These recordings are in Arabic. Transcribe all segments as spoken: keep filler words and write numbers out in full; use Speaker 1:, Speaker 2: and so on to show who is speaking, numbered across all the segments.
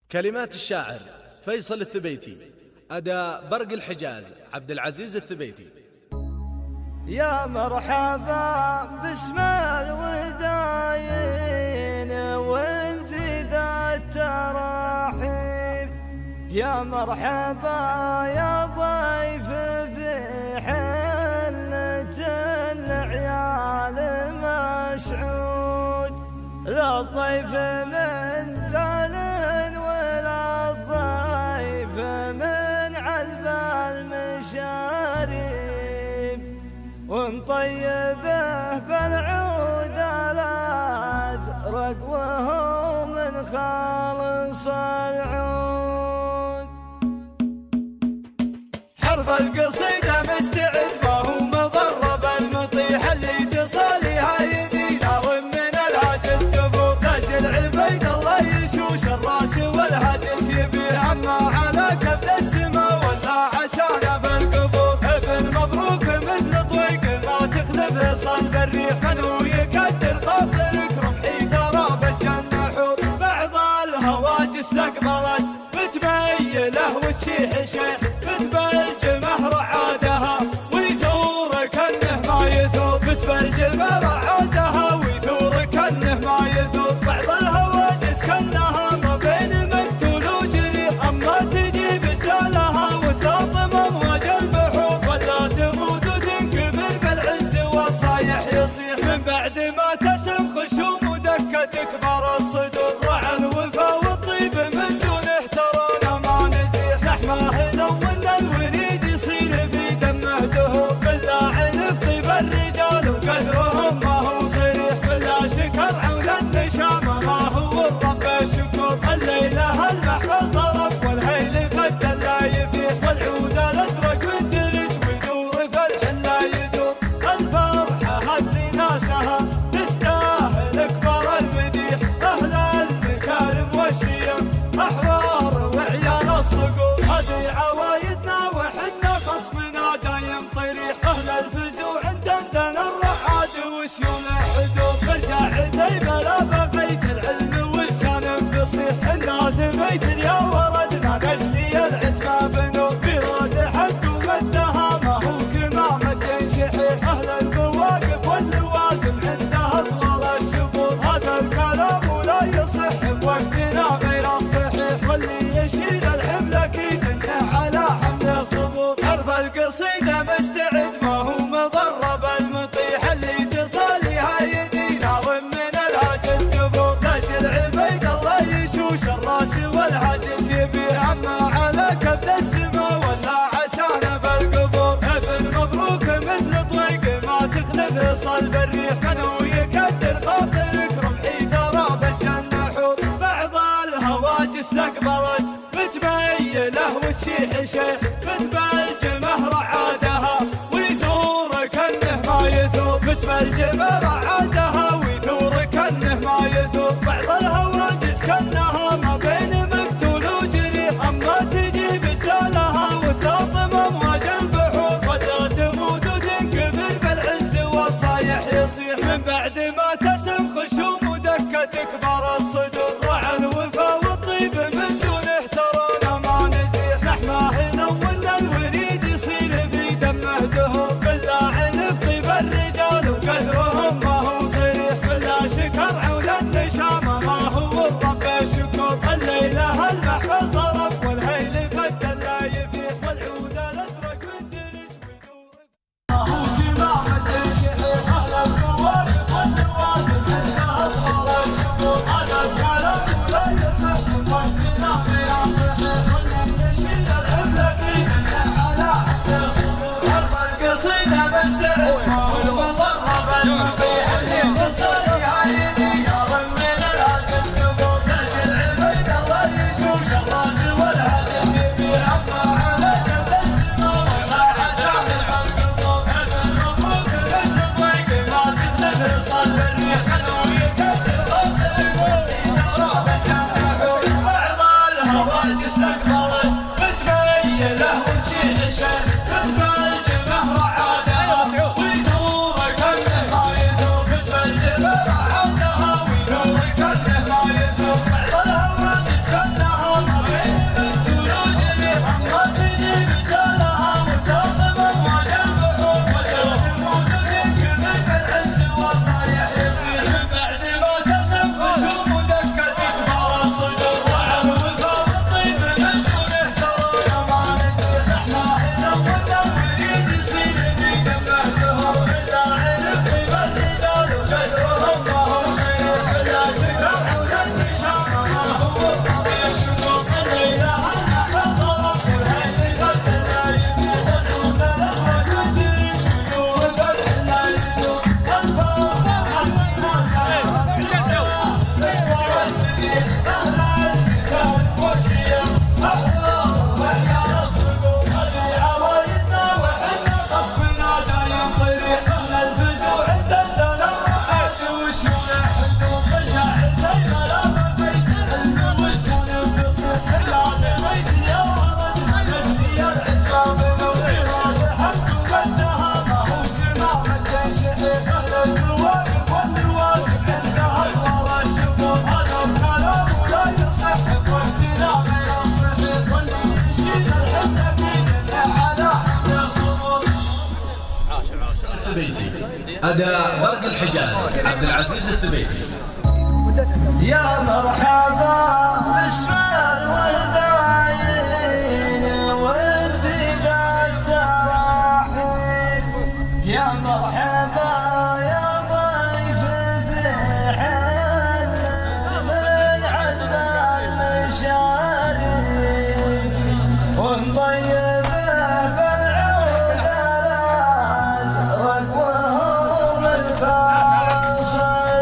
Speaker 1: كلمات الشاعر فيصل الثبيتي، أداء برق الحجاز عبد العزيز الثبيتي.
Speaker 2: يا مرحبا باسم الوداين ونزيد التراحيب، يا مرحبا يا ضيف في حلة العيال مسعود، لا الضيف من زال ولا الضيف من علب المشاريب، ونطيبه بالعود الازرق وهو من خالص العود. حرف القصيدة مستعد ما هو مضرب المطيح اللي تصاليها يدينا ومن العجز تفور تاج العبيد الله يشوش الراس والهجس يبي عما على كبد السما ولا عشانا بالقبور. ابن مبروك مثل طويق ما تخلف صلب الريح من هو يكدر خاطرك رمحي ترى في الجنة حور. بعض الهواجس استقبلت بتميله وتشيح شيح بتبلجمه رعادها ويثور كنه ما يثور، بتبلجمه رعادها ويثور كنه ما يثور. بعض الهواجس كنها ما بين مقتول وجريح، اما تجي بشالها وتلاطم امواج البحور، ولا تموت وتنقبل بالعز والصايح يصيح من بعد ما تسم خشوم ودكه تكبر الصدور. وعلى الوفا والطيب من دون احترانا ما نزيح، نحماه لو ان الوريد يصير في دمه دهور. بالله علف طيب الرجال وقدرهم ما هو صريح، بالله شكر عون النشامه ما هو الرب شكور. الليله المحفل ضرب والهيل قد لا يفيح، والعود الازرق مندرج ويدور في الحله يدور. الفرحه اللي ناسها تستاهل اكبر المديح، اهل المكارم والشيم احرار وعيال الصقور. هذه عوايدنا وحنا خصمنا دايم طريح، اهل الفزوع عندنا الرعاد وسيون حدود. برجع عدي بلا بقيت العلم ولسان بصيح، الناس بيت يا وردنا نجلي العتبه بنور. بيراد حق ومدها ما هو كمامة شحيح، اهل المواقف واللوازم عندها طوال الشهور. هذا الكلام ولا يصح بوقتنا غير الصحيح، واللي يشيل الحمل اكيد انه على حمل صبور. حرف القصيدة مستعد ما هو مضرب المطيح اللي تصاليها يدينا ومن العجز تفور. تاج العبيد الله يشوش الراس والهجس يبي عما على كبد السما ولا عشانا بالقبور. ابن مبروك مثل طويق ما تخلف صلب الريح، من هو يكدر خاطرك رمحي ترى في الجنة حور. بعض الهواجس استقبلت بتميله وتشيح شيح بتبلجمه رعادها ويثور كنه ما يثور، بتبلجمه رعادها ويثور كنه ما يثور. بعض الهواجس كنها ما بين مقتول وجريح، اما تجي بشالها وتلاطم امواج البحور، ولا تموت وتنقبل بالعز والصايح يصيح من بعد ما تسم خشوم ودكه تكبر الصدور. وعلى الوفا والطيب من دون احترانا ما نزيح، نحماه لو ان الوريد يصير في دمه دهور. بالله علف طيب الرجال وقدرهم ما هو
Speaker 1: أداء برق الحجاز عبد العزيز الثبيتي.
Speaker 2: يا مرحبا باسم الوداعين وانزيد التراحيب، يا مرحبا يا ضيف في حل من علم المشاريب، ونطيب بالعود الازرق وهو من خاص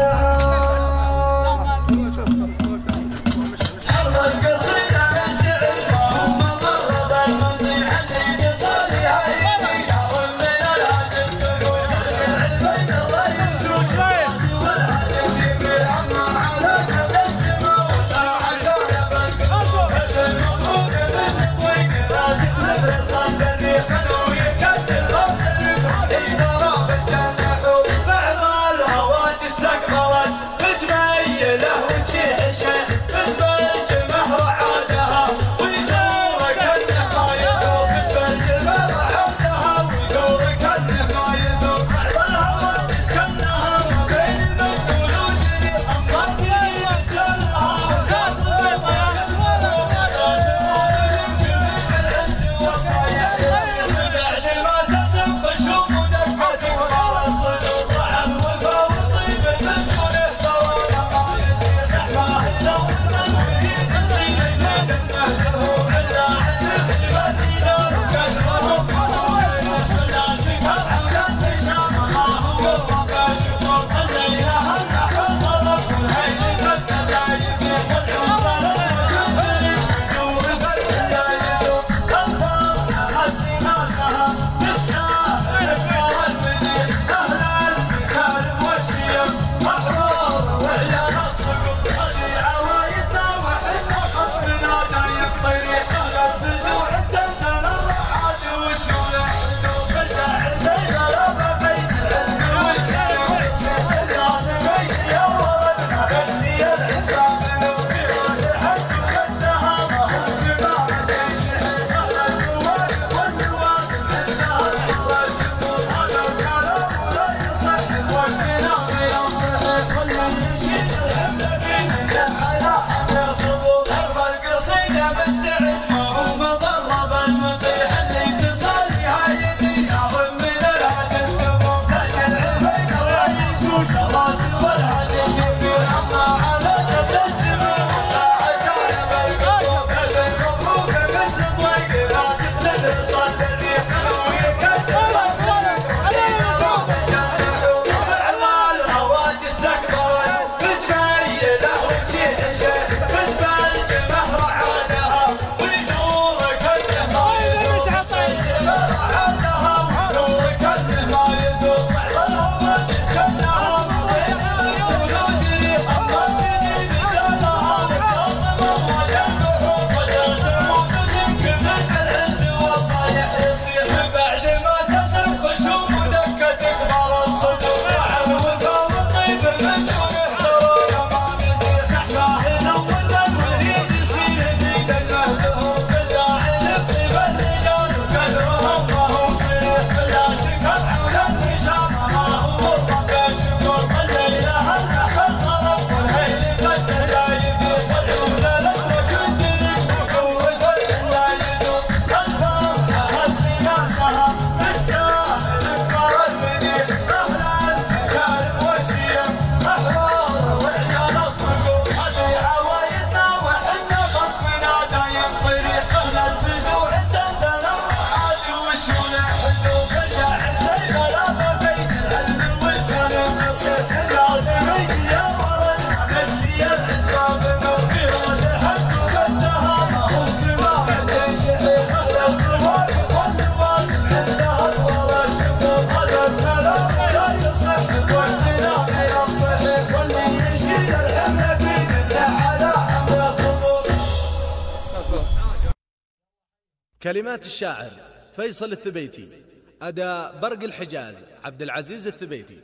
Speaker 1: كلمات الشاعر فيصل الثبيتي. أداء برق الحجاز عبد العزيز الثبيتي.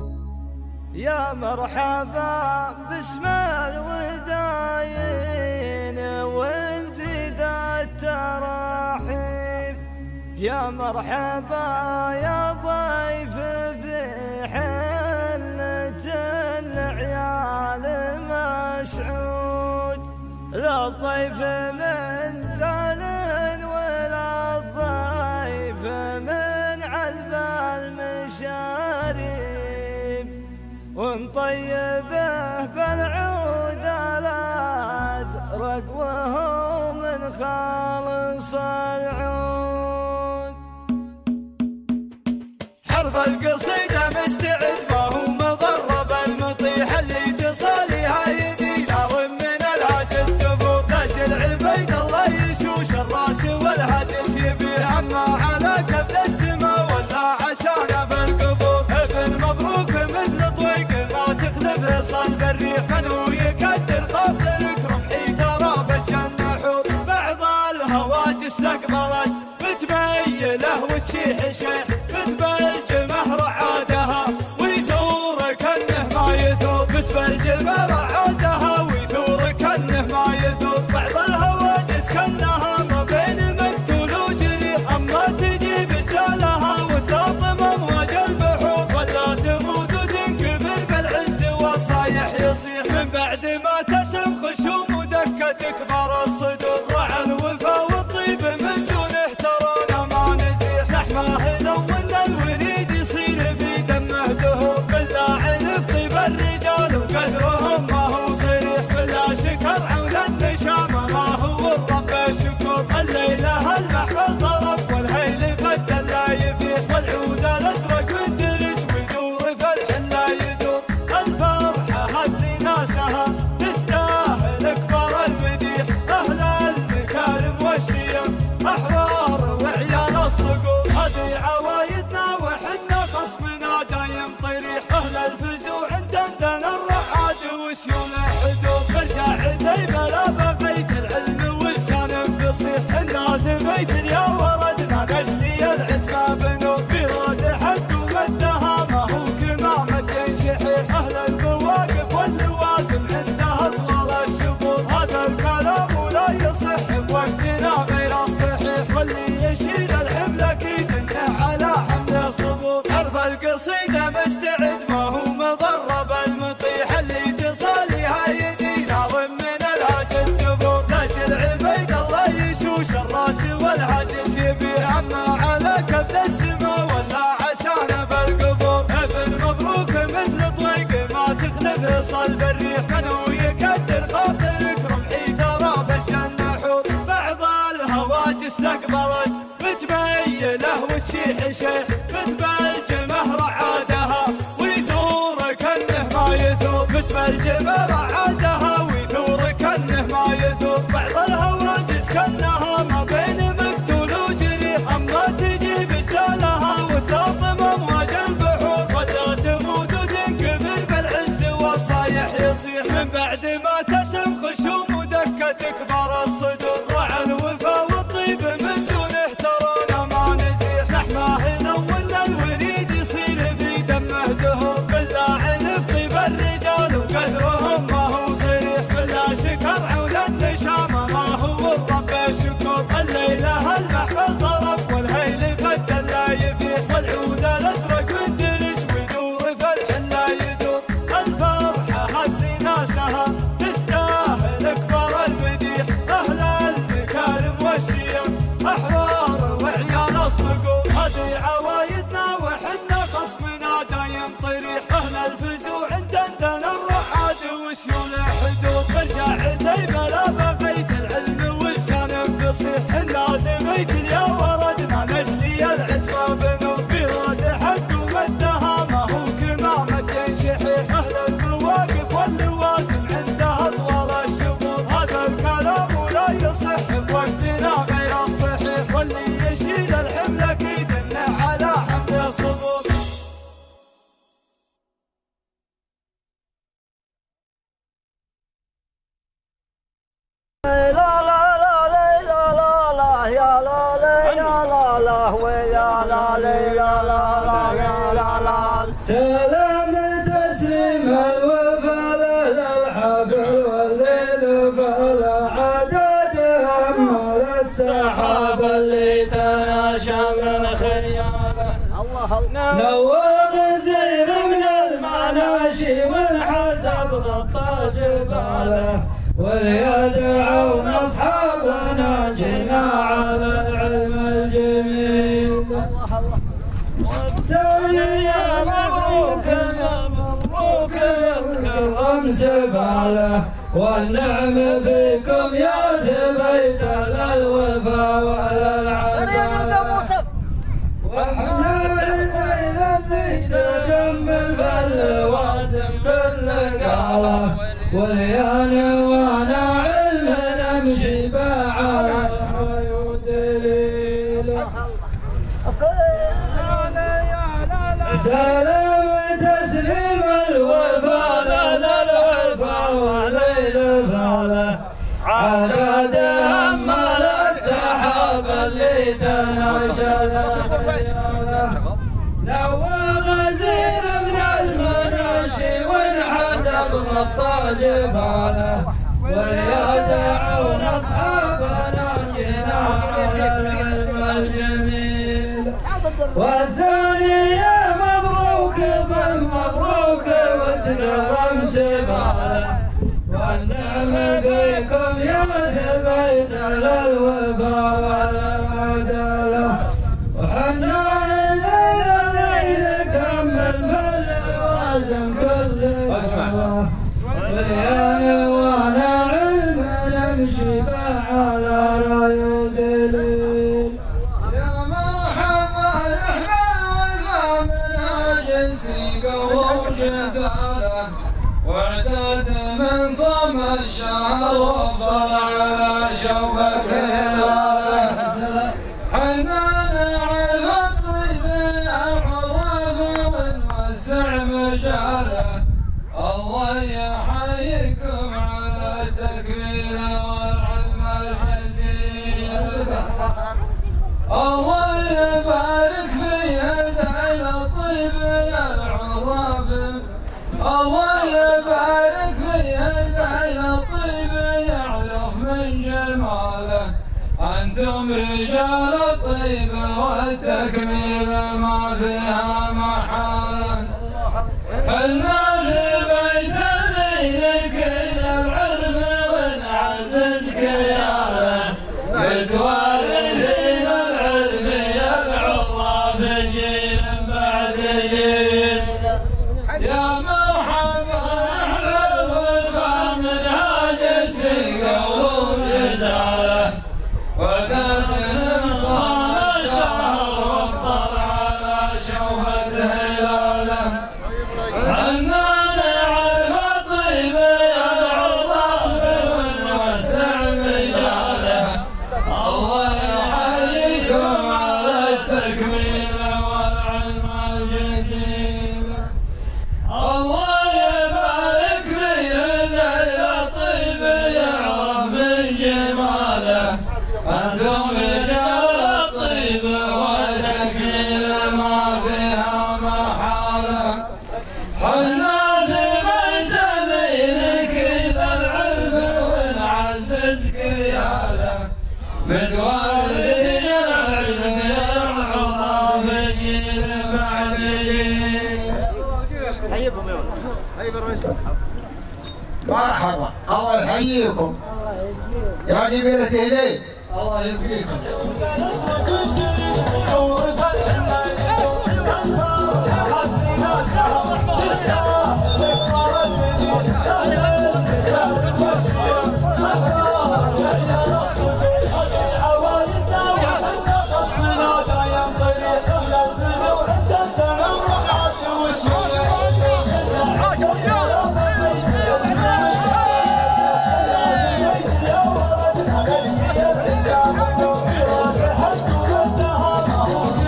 Speaker 2: يا مرحبا باسم الوداعين ونزيد التراحيب، يا مرحبا يا ضيف في حين الطيف من زال ولا الضيف من عذب المشاريب ونطيبه بالعود الازرق وهو من خالص العود. حرف القصيدة مستعد ما هو مضرب المطيح اللي تصاليها يدينا ومن العجز تفوق لاجل عبيد الله يشوش الراس والهجس يبيع عما على كبد السما ولا عشانه بالقبور. ابن مبروك مثل طويق ما تخلف صلب الريح من هو يكدر خاطرك رمحي ترى في الجنة حور. بعض الهواجس لقبلت بتميله وتشيح شيح بتبلجمه رعادها ويثور كأنه ما يثور بتبلجمه رعادها ويثور كأنه ما يثور. بعض الهواجس كأنها ما بين مقتول وجريح أما تجي بجلالها وتلاطم أمواج البحور ولا تموت وتنقبل بالعز والصايح يصيح من بعد ما تسم خشوم ودكة تكبر الصدور. رعى الوفا والطيب من دونه ترانا ما نزيح لحماه لون الوريد يصير في دمه دهور. بلا علف طيب الرجال وقدرهم ما هو صريح بلا شكر عون النشامة ما هو الرب شكور. الليلة المحفل ضرب والهيل فد لا يفيح والعود الازرق من درج ويدور في الحلا يدور. الفرحة اللي ناسها تستاهل اكبر المديح اهل المكارم والشيم احرار وعيال الصقور. هذه عوايدنا وحنا خصمنا دايم طريح اهل الفزوع عندنا الرعاد وسيوم حدود. بالجاعدي بلا بقيت العلم ولسان بصيح الناس بيت يا وردنا نجلي العتبة بنور. براد حق ومدها ما هو كمامة شحيح اهل المواقف واللوازم عندها طوال الشهور. هذا الكلام ولا يصح بوقتنا غير الصحيح واللي يشيل الحمل اكيد انه على حمل صبور. حرف القصيدة مستعد ما هو مضرب المطيح اللي تصاليها يدينا ومن العجز تفوق لاجل عبيد الله يشوش الراس والهجس يبيع عما على كبد السما ولا عشانه بالقبور. ابن مبروك مثل طويق ما تخلف صلب الريح من هو يكدر خاطرك رمحي ترى في الجنة حور. بعض الهواجس لقبلت بتميله وتشيح شيح بتبلجمه رعادها ويثور كأنه ما يثور بتبلجمه رعادها ويثور كأنه ما يثور. بعض الهواجس كأنها ما بين مقتول وجريح اما تجي بجلالها وتلاطم امواج البحور ولا تموت وتنقبل بالعز والصايح يصيح من بعد ما تسم خشوم ودكة تكبر الصدور. رعى الوفا والطيب من دونه ترانا ما نزيح لحماه لون الوريد يصير في دمه دهور. بلا علف طيب الرجال وقدرهم ما هو صريح بلا شكر عون النشامة ما هو الرب شكور. الليلة المحفل ضرب والهيل فد لا يفيح والعود الازرق من درج ويدور في الحلا يدور. الفرحة اللي ناسها تستاهل اكبر المديح اهل المكارم والشيم احرار وعيال الصقور. هذه عوايدنا وحنا خصمنا دايم طريح اهل الفزوع عندنا الرعاد وسيول حدود. بالجاعدي بلا بقيت العلم ولسان بصيح الناس بيت يا وردنا نجلي العتبة بنور. براد حق ومدها ما هو كمامة شحيح اهل المواقف واللوازم عندها طوال الشهور. هذا الكلام ولا يصح بوقتنا غير الصحيح واللي يشيل الحمل اكيد انه على حمل صبور.
Speaker 3: لا لا لا لا لا لا لا يا لا لا يا لا لا ويا لا لا يا لا لا يا لا لا.
Speaker 2: سلام تسليم الوفا للحبل والليل فلا عدد أمل السحاب اللي تناشى من خياله. الله نور زين من المناشي والحزب غطى جباله واليد عون جماله والنعم فيكم يا ثبيت للوفا وللعداله واحنا الليل اللي تجمل باللوازم كل قاله وليانا وانا علم نمشي بعاله ودليله سلام تسليم الوفا للعفا وليل فاله عقد همال السحاب اللي تناشد خياله لو غزير من المناشي وانحسب غطى جباله وليدعون اصحابنا جنان العلم الجميل والثاني يا مبروك بن مبروك وتكرم سباله والنعم فيكم يا ثبيت للوفا وللعداله وحنا الليل الليل كمل باللوازم كل اسمع وليانا وانا علم نمشي بعلى راي ودليل يا مرحبا نحن منهاج سيقوا وجزاله واعداد من صام الشهر وافضل على شوفك هلاله حنان على الطيب العراف ونوسع مجاله الله يحييكم على تكميله والعلم الجزيل الله يبارك في يدعي الطيب يا العراف الله يبارك في يدعي الطيب يعرف من جماله أنتم رجال الطيب والتكميل ما فيها محالا حنا ثبيت الليل كل العرب ونعزز كياله متوارثين العرب يا العراف جيل بعد جيل يا مرحبا احنا الوفا منهاج سيقوا وجزاله وثالث صام الشهر وافطر على شوفة هلاله حنان على الطيب يا العراف ونوسع مجاله الله يحييكم على التكميل والعلم الجزيل الله يبارك في يدي الطيب يعرف من جماله أنتم رجال الطيب والتكميل ما فيها محالة حنا ثبيت الليل كل العرف ونعزز كياله متوارثين العلم يا العراف جيل بعد جيل
Speaker 4: حييكم يا ولد.
Speaker 5: مرحبا الله يحييكم يا جبيلة ايدي
Speaker 2: الله يبقيكم Oh,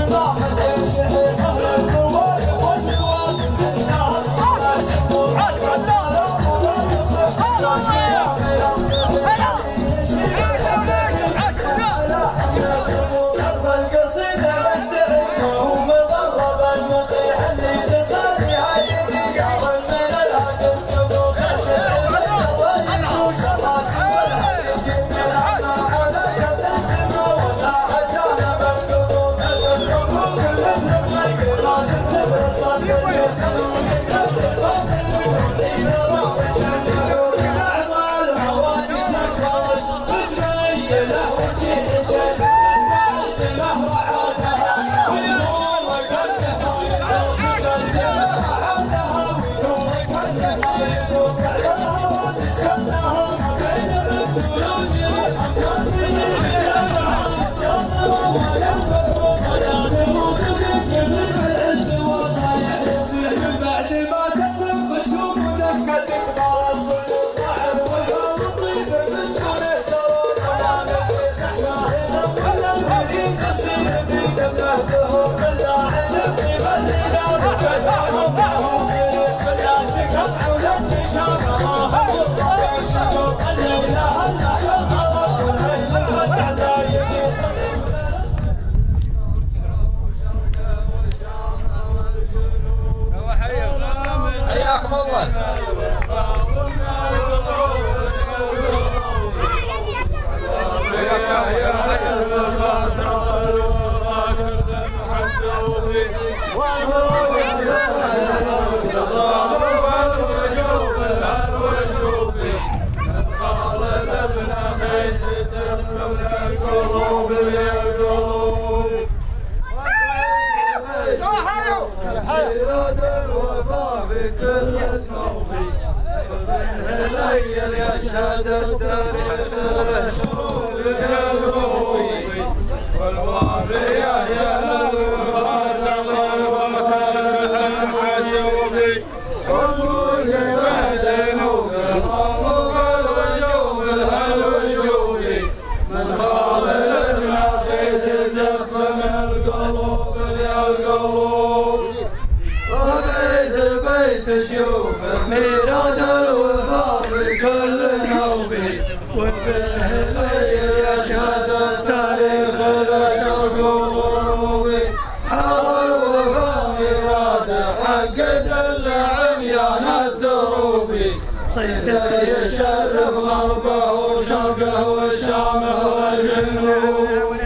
Speaker 2: شامه والشامه والجنوب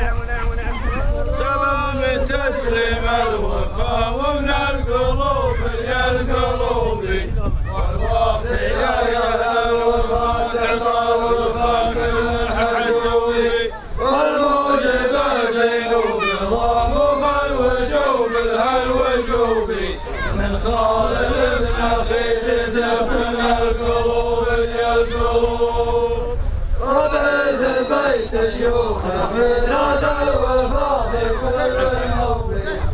Speaker 2: سلام تسليم الوفا ومن القلوب يا القلوب والوافي يا الوفا تعطى الوفا كل حسوي والموجب دينوب ضاموا الوجوب الهالوجوب من خالد ابن اخي تزفنا القلوب يا القلوب ربيت بيت الشيوخ من هذا الوفا بكل حب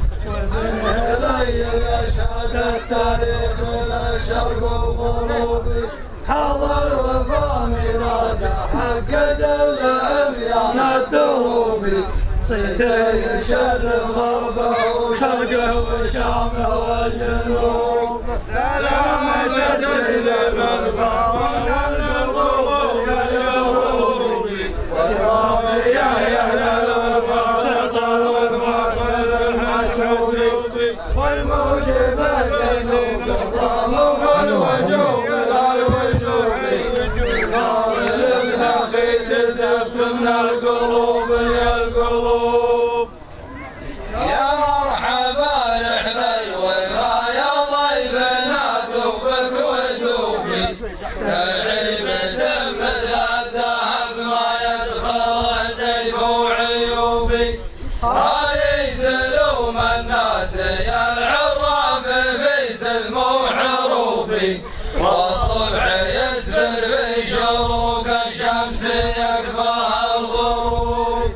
Speaker 2: من الي يشهد التاريخ الشرق وغروبي حضر وفا ميراده حقد الاميان الدروبي صيته يشرف غربه وشرقه وشامه والجنوب سلام تسلم الفاون القلوب يا اليهودي والرافي يا اهل الوفا تعطى الوفا كل حسوسي والموجب الدينوب الضامن والوجوب الوجوب خالد ابن اخي تزف من القلوب يا القلوب يا مرحبا رحلة الوفا يا ضيفنا دوبك ودوبي ترعيب مثل الذهب ما يدخل سيف وعيوبي هذه سلوم الناس يا العراف في سلم وحروبي والصبح يسفر في شروق الشمس يكفاها الغروب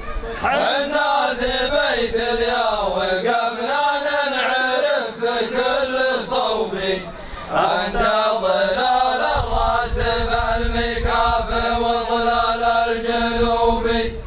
Speaker 2: حنا ذي بيت اليا وقفنا ننعرف في كل صوبي انت ظلال الراس بالمكاف وظلال الجنوبي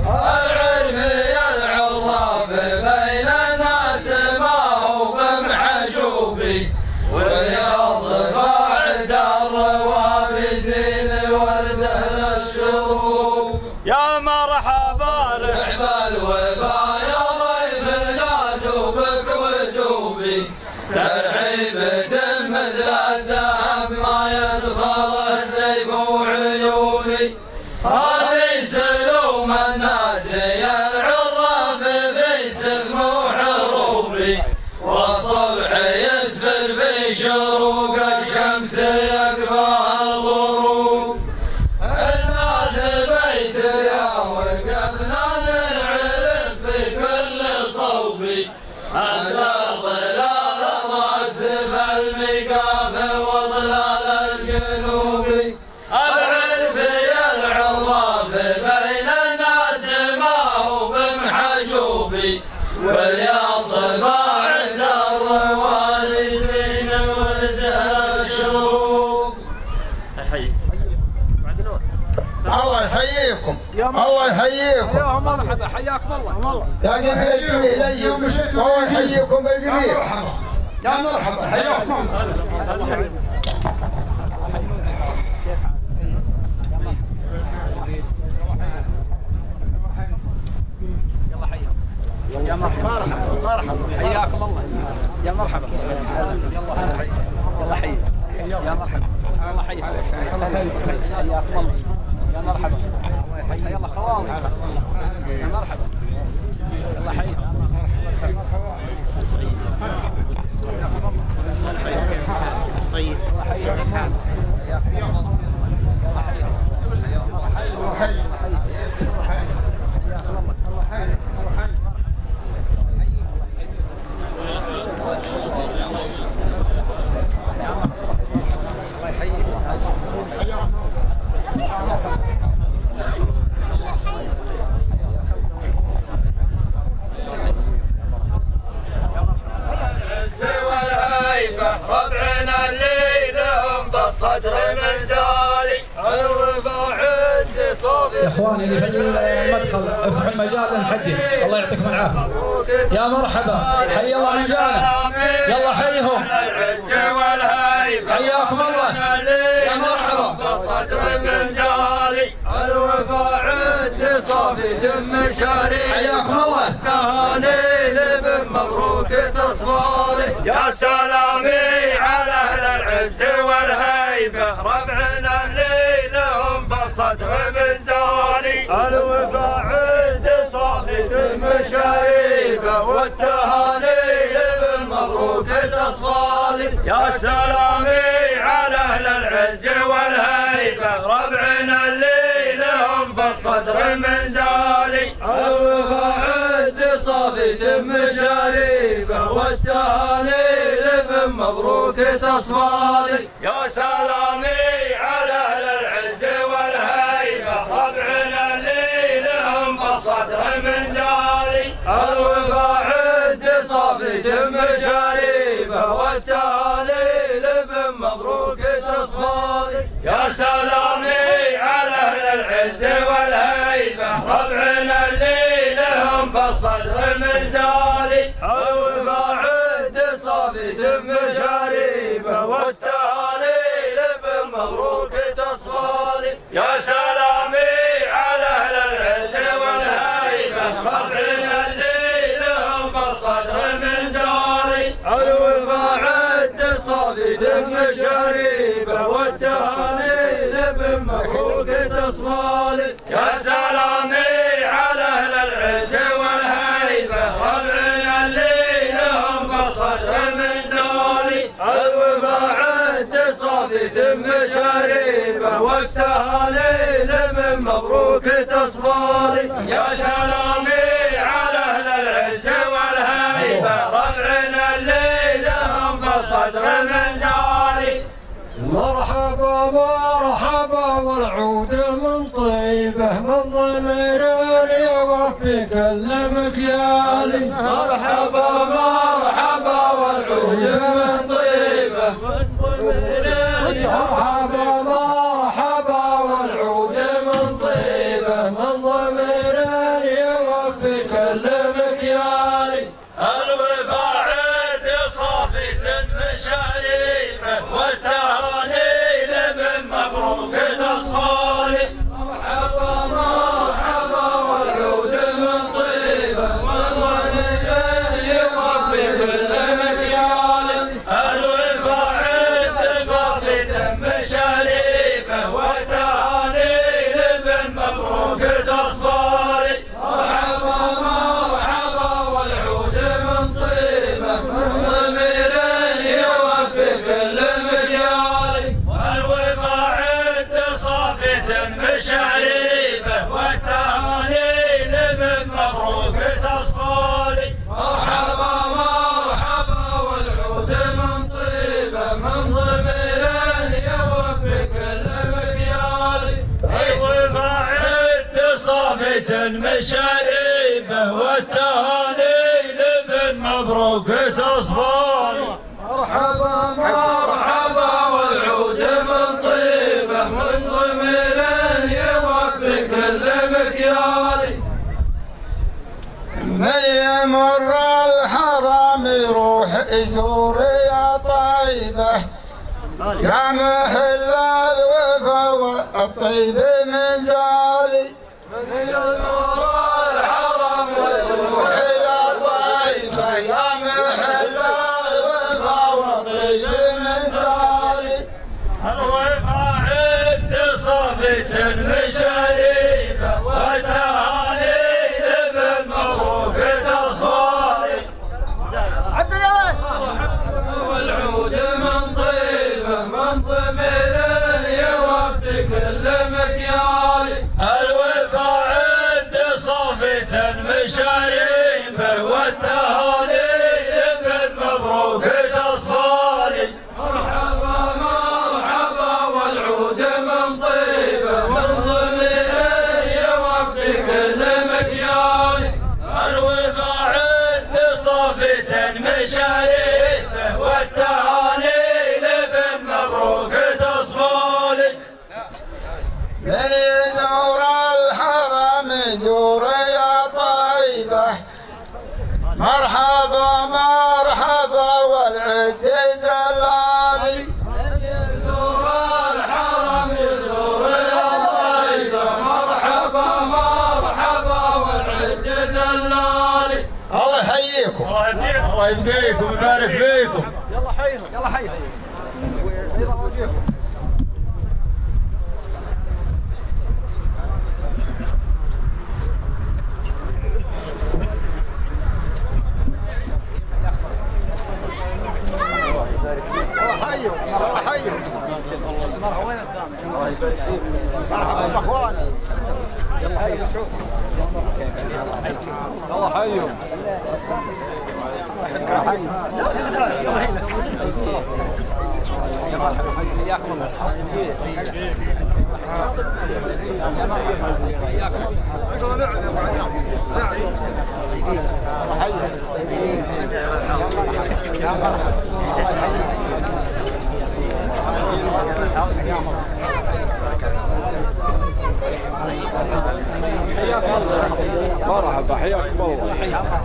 Speaker 2: العرفي العراف بين الناس ما هو بمحجوبي والياص بعد الرواب زين ورده للشروق يا مرحبا رحب الوفا يا ضيفنا دوبك ودوبي ترعيبة مثل الذهب ما يدخل السيف وعيوني هذه سلوم الناس يا العراف في سلم وحروبي والصبح يسفر في شروق الشمس يكفاها الغروب الناس بيت يا وقفنا ننعرف في كل صوبي انت ظلال الراس بالمكاف وظلال الجنوبي العرفي العراف بين الناس ما هو بمحجوبي والياص بعد الروالي زين ورده الشروق
Speaker 5: الله يحييكم الله يحييكم
Speaker 3: يا مرحبا حياكم الله
Speaker 5: يا جميع الجميل ايوم الله يحييكم بالجميل يا مرحبا يا مرحبا حياكم
Speaker 3: يا مرحبا مرحبا حياكم الله يا مرحبا يلا حي يا مرحبا الله حي حياكم الله يا مرحبا يلا خوالي يا مرحبا يلا حي طيب الله حي حياكم الله
Speaker 2: ربعنا اللي لهم بالصدر من زالي الوفا عندي صافي
Speaker 6: يا اخواني اللي في المدخل افتحوا المجال للحدي الله يعطيكم العافيه يا مرحبا حي الله من جانا يلا حيهم حياكم الله يا مرحبا
Speaker 2: بالصدر من زالي الوفا عندي صافي دم شاري
Speaker 6: حياكم الله
Speaker 2: تهاني لابن مبروك تصفاري يا سلامي على اهل العز والهيبه ربعنا اللي لهم
Speaker 7: بالصدر من زالي الوفا عند صافية مشاريبه والتهاني بالمبروك تصالي يا سلامي على اهل العز والهيبه ربعنا اللي لهم بالصدر من زالي الوفا عند صافية مشاريبه والتهاني مبروك تصالي يا سلامي على اهل العز والهيبه ربعنا اللي لهم بالصدر من زالي الوفا عند صافية مشاريبه والتهاني مبروك تصالي يا سلامي على اهل العز والهيبه ربعنا اللي لهم بالصدر من زالي الوفا عند صافية مشاريبه والتهاني بالمبروك تصالي يا سلامي على اهل العز والهيبه ربعنا اللي لهم بالصدر من زالي الوفا عند صافية مشاريبه والتهاني بالمبروك تصالي يا سلامي على اهل العز والهيبه ربعنا اللي لهم بالصدر من زالي الوفا عند صافية مشاريبه والتهاني من مبروك تصالي يا سلامي على اهل العز والهيبه ربعنا اللي لهم بالصدر من زالي
Speaker 3: مرحبا مرحبا والعود من طيبه من ضمير يوفي كل مكيالي
Speaker 7: مرحبا مرحبا والعود من طيبه
Speaker 3: مرحبا مرحبا والعود من طيبه من ضمير يوفي كل مكيالي
Speaker 7: الوفا عند صافية مشاريبه والتهاني من مبروك تصالي
Speaker 3: مرحبا مرحبا والعود من طيبه من ضمير يوفي كل مكيالي
Speaker 7: الوفا عند صافية مشاريبه والتهاني من مبروك تصالي
Speaker 3: مرحبا مرحبا والعود من طيبه من ضمير يوفي كل مكيالي
Speaker 7: الوفا عند صافية مشاريبه والتهاني من مبروك تصالي
Speaker 3: مرحبا مرحبا والعود من طيبه من ضمير يوفي كل مكيالي
Speaker 7: الوفا عند صافية مشاريبه والتهاني من مبروك تصالي
Speaker 3: مرحبا مرحبا والعود من طيبه من ضمير يوفي كل مكيالي
Speaker 5: من يمر الحرم يروح يزور يا طيبه يا محل الوفا والطيب من زالي
Speaker 3: من يزور الحرم
Speaker 5: يروح يا طيبه يا محل الوفا والطيب من زالي
Speaker 7: الوفا عند صافية مشاريبه والتهاني من مبروك تصالي
Speaker 3: والعود من طيبه من ضمير يوفي كل مكيالي
Speaker 7: الوفا عند صافية مشاريبه والتهاني من مبروك تصالي
Speaker 3: مرحبا مرحبا والعود من طيبه من ضمير يوفي كل مكيالي
Speaker 7: الوفا عند صافية مشاريبه والتهاني من مبروك تصالي
Speaker 5: من يزور الحرم يزور يا طيبه مرحبا مرحبا والعد زلالي
Speaker 3: من يزور الحرم يزور يا طيبه مرحبا مرحبا والعد زلالي
Speaker 5: الله يحييكم
Speaker 7: الله يبقيكم ويبارك فيكم
Speaker 4: يلا حيهم يلا حيهم
Speaker 3: الله حيهم. حياكم الله. مرحبا حياكم الله.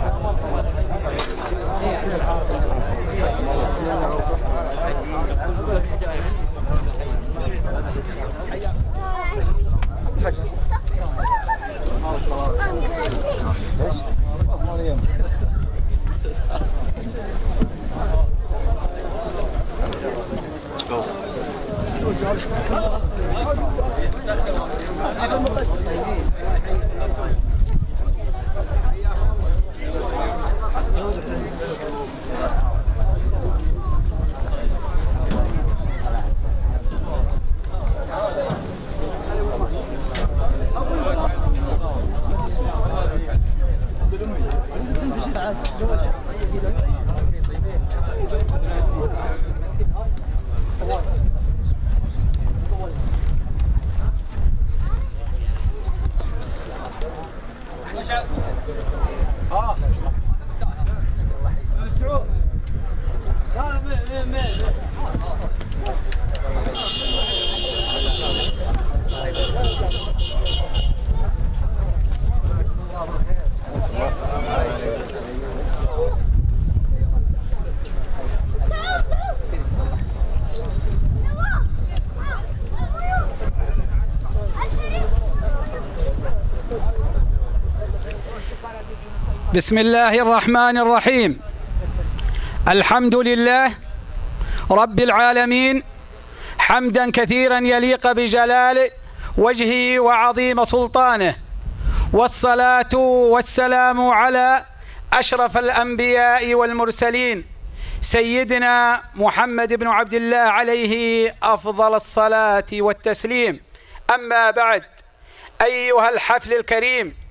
Speaker 6: بسم الله الرحمن الرحيم. الحمد لله رب العالمين حمدا كثيرا يليق بجلال وجهه وعظيم سلطانه، والصلاة والسلام على أشرف الأنبياء والمرسلين سيدنا محمد بن عبد الله عليه أفضل الصلاة والتسليم. أما بعد، أيها الحفل الكريم،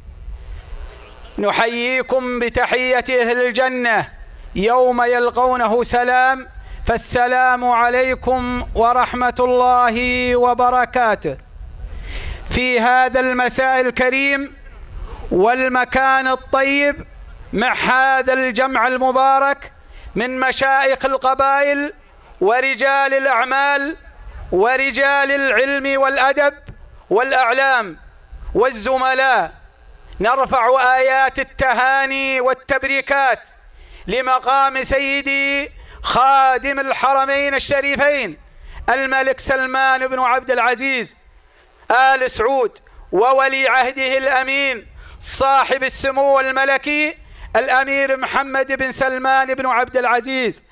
Speaker 6: نحييكم بتحية أهل الجنة يوم يلقونه سلام، فالسلام عليكم ورحمة الله وبركاته. في هذا المساء الكريم والمكان الطيب مع هذا الجمع المبارك من مشايخ القبائل ورجال الأعمال ورجال العلم والأدب والأعلام والزملاء، نرفع آيات التهاني والتبريكات لمقام سيدي خادم الحرمين الشريفين الملك سلمان بن عبد العزيز آل سعود، وولي عهده الأمين صاحب السمو الملكي الأمير محمد بن سلمان بن عبد العزيز،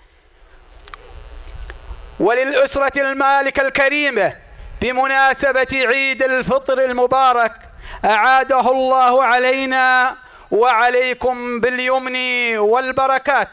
Speaker 6: وللأسرة المالكة الكريمة بمناسبة عيد الفطر المبارك، أعاده الله علينا وعليكم باليمن والبركات.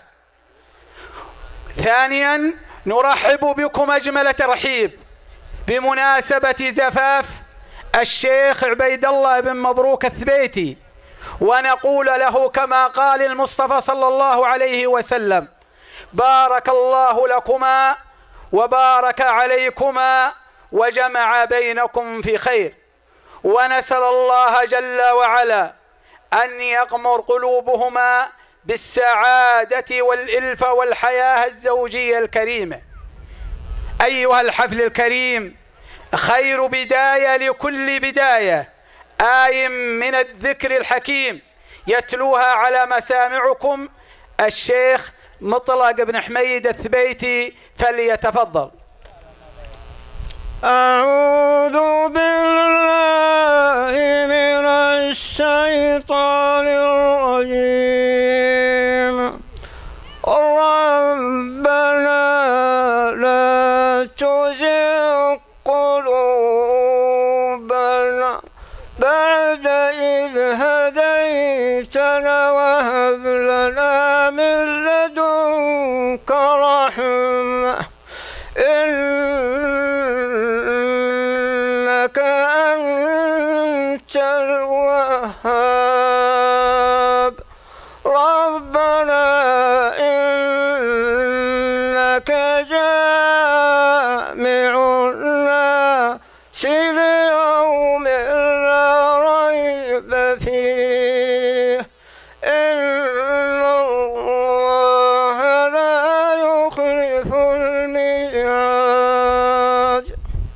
Speaker 6: ثانيا، نرحب بكم أجمل ترحيب بمناسبة زفاف الشيخ عبيد الله بن مبروك الثبيتي، ونقول له كما قال المصطفى صلى الله عليه وسلم: بارك الله لكما وبارك عليكما وجمع بينكم في خير. ونسأل الله جل وعلا أن يغمر قلوبهما بالسعادة والإلفة والحياة الزوجية الكريمة. أيها الحفل الكريم، خير بداية لكل بداية آي من الذكر الحكيم يتلوها على مسامعكم الشيخ مطلق بن حميد الثبيتي، فليتفضل.
Speaker 8: أعوذ بالله من الشيطان الرجيم. ربنا لا تزغ قلوبنا بعد إذ هديتنا وهب لنا من لدنك رحمة إنك أنت الوهاب ربنا إنك جامع الناس ليوم لا ريب فيه إن الله لا يخلف الميعاد.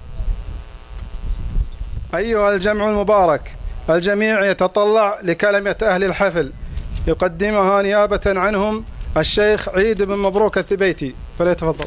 Speaker 9: أيها الجمع المبارك، الجميع يتطلع لكلمة أهل الحفل يقدمها نيابة عنهم الشيخ عيد بن مبروك الثبيتي، فليتفضل.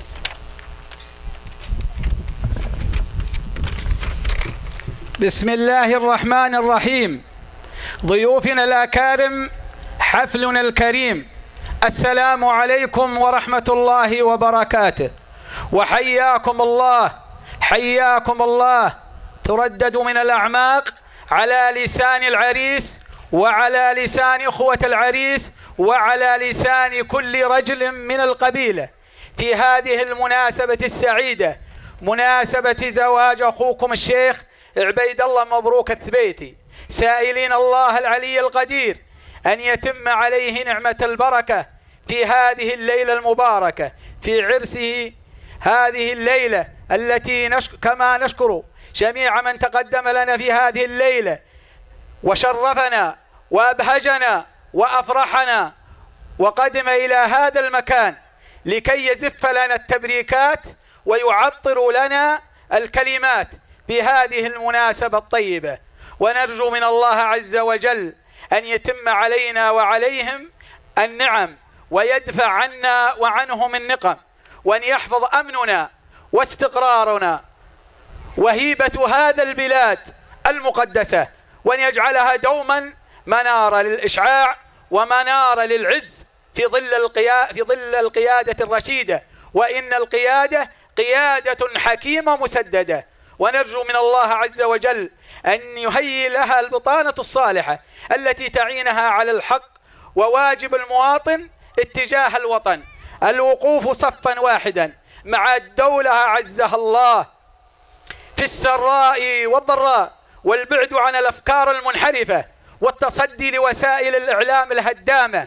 Speaker 6: بسم الله الرحمن الرحيم. ضيوفنا الأكارم، حفلنا الكريم، السلام عليكم ورحمة الله وبركاته، وحياكم الله حياكم الله. تردد من الأعماق على لسان العريس وعلى لسان إخوة العريس وعلى لسان كل رجل من القبيلة في هذه المناسبة السعيدة، مناسبة زواج أخوكم الشيخ عبيد الله مبروك الثبيتي، سائلين الله العلي القدير أن يتم عليه نعمة البركة في هذه الليلة المباركة، في عرسه هذه الليلة التي نشك كما نشكر جميع من تقدم لنا في هذه الليلة وشرفنا وأبهجنا وأفرحنا وقدم إلى هذا المكان لكي يزف لنا التبريكات ويعطر لنا الكلمات بهذه المناسبة الطيبة. ونرجو من الله عز وجل أن يتم علينا وعليهم النعم ويدفع عنا وعنهم النقم، وأن يحفظ أمننا واستقرارنا وهيبة هذا البلاد المقدسة، وأن يجعلها دوما منارة للإشعاع ومنارة للعز في ظل القيا... في ظل القيادة الرشيدة، وإن القيادة قيادة حكيمة مسددة. ونرجو من الله عز وجل أن يهيئ لها البطانة الصالحة التي تعينها على الحق، وواجب المواطن اتجاه الوطن الوقوف صفا واحدا مع الدولة أعزها الله في السراء والضراء، والبعد عن الأفكار المنحرفة والتصدي لوسائل الإعلام الهدامة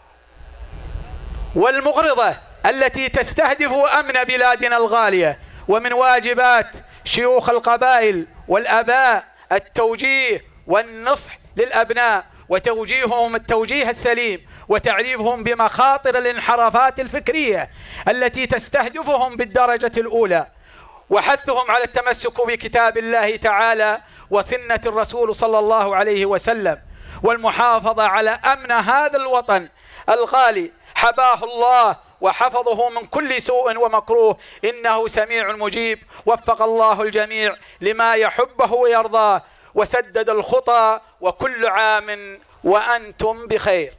Speaker 6: والمغرضة التي تستهدف أمن بلادنا الغالية. ومن واجبات شيوخ القبائل والآباء التوجيه والنصح للأبناء، وتوجيههم التوجيه السليم، وتعريفهم بمخاطر الانحرافات الفكرية التي تستهدفهم بالدرجة الأولى، وحثهم على التمسك بكتاب الله تعالى وسنة الرسول صلى الله عليه وسلم، والمحافظة على أمن هذا الوطن الغالي حباه الله وحفظه من كل سوء ومكروه، إنه سميع مجيب. وفق الله الجميع لما يحبه ويرضاه وسدد الخطى، وكل عام وأنتم بخير.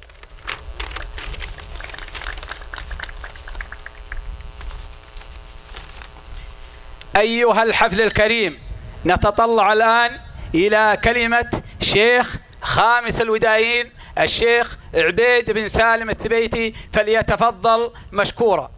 Speaker 6: أيها الحفل الكريم، نتطلع الآن إلى كلمة شيخ خامس الودايين الشيخ عبيد بن سالم الثبيتي، فليتفضل مشكورا.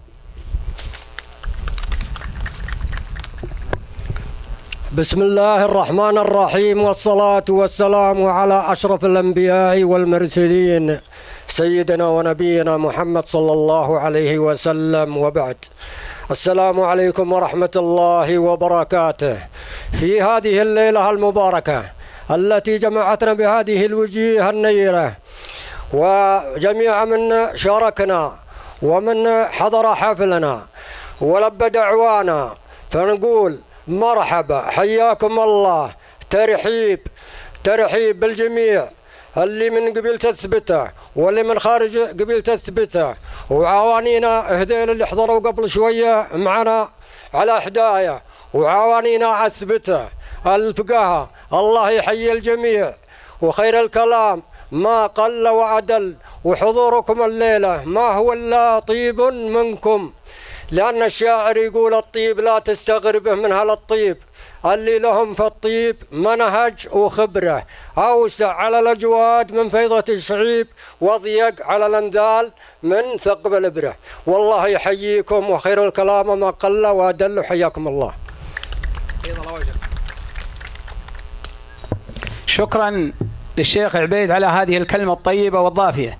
Speaker 3: بسم الله الرحمن الرحيم، والصلاة والسلام على أشرف الأنبياء والمرسلين سيدنا ونبينا محمد صلى الله عليه وسلم، وبعد. السلام عليكم ورحمة الله وبركاته. في هذه الليلة المباركة التي جمعتنا بهذه الوجيه النيرة، وجميع من شاركنا ومن حضر حفلنا ولبى دعوانا، فنقول مرحبا، حياكم الله، ترحيب ترحيب بالجميع اللي من قبيل تثبته واللي من خارج قبيل تثبته، وعوانينا هذيل اللي حضروا قبل شوية معنا على هدايا، وعوانينا أثبته الفقهاء، الله يحيي الجميع. وخير الكلام ما قل وعدل، وحضوركم الليلة ما هو إلا طيب منكم، لأن الشاعر يقول الطيب لا تستغرب من هالطيب، اللي لهم في الطيب منهج وخبرة، أوسع على الأجواد من فيضة الشعيب، وضيق على الأنذال من ثقب الإبرة. والله يحييكم، وخير الكلام ما قل وأدل، حياكم الله.
Speaker 6: شكرا للشيخ عبيد على هذه الكلمة الطيبة والضافية.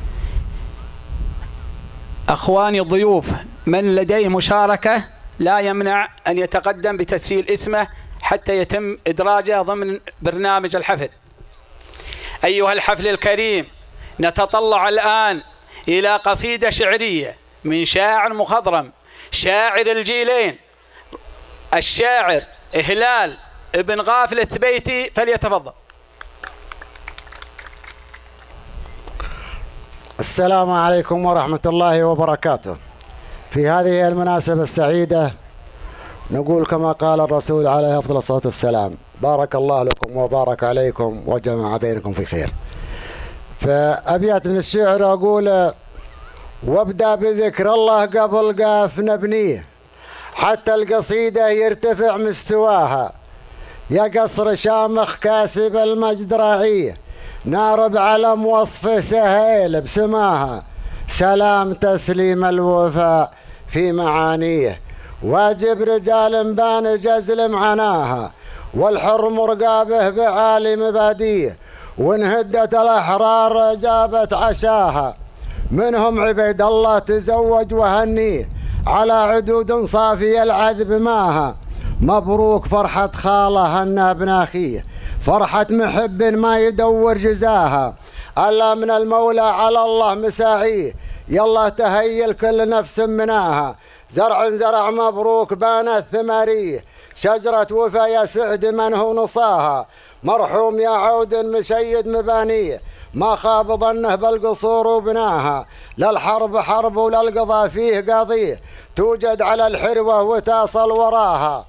Speaker 6: أخواني الضيوف، من لديه مشاركة لا يمنع أن يتقدم بتسجيل اسمه حتى يتم إدراجه ضمن برنامج الحفل. أيها الحفل الكريم، نتطلع الآن إلى قصيدة شعرية من شاعر مخضرم، شاعر الجيلين، الشاعر إهلال ابن غافل الثبيتي، فليتفضل.
Speaker 10: السلام عليكم ورحمة الله وبركاته. في هذه المناسبة السعيدة نقول كما قال الرسول عليه أفضل الصلاة والسلام: بارك الله لكم وبارك عليكم وجمع بينكم في خير. فأبيات من الشعر أقول: وابدأ بذكر الله قبل قاف نبنيه، حتى القصيدة يرتفع مستواها، يا قصر شامخ كاسب المجد راعيه، نارب علم وصف سهيل بسماها، سلام تسليم الوفاء في معانيه، واجب رجال بان جزل معناها، والحر مرقابه بعالي مباديه، وانهدت الأحرار جابت عشاها، منهم عبيد الله تزوج وهنيه، على عدود صافي العذب ماها، مبروك فرحة خاله هنا ابن أخيه، فرحة محب ما يدور جزاها، ألا من المولى على الله مساعيه، يلا تهيل كل نفس مناها، زرع زرع مبروك بانت ثماريه، شجرة وفا يا سعد من هو نصاها، مرحوم يا عود مشيد مبانيه، ما خاب ظنه بالقصور وبناها، للحرب حرب وللقضاء فيه قضيه، توجد على الحروة وتصل وراها،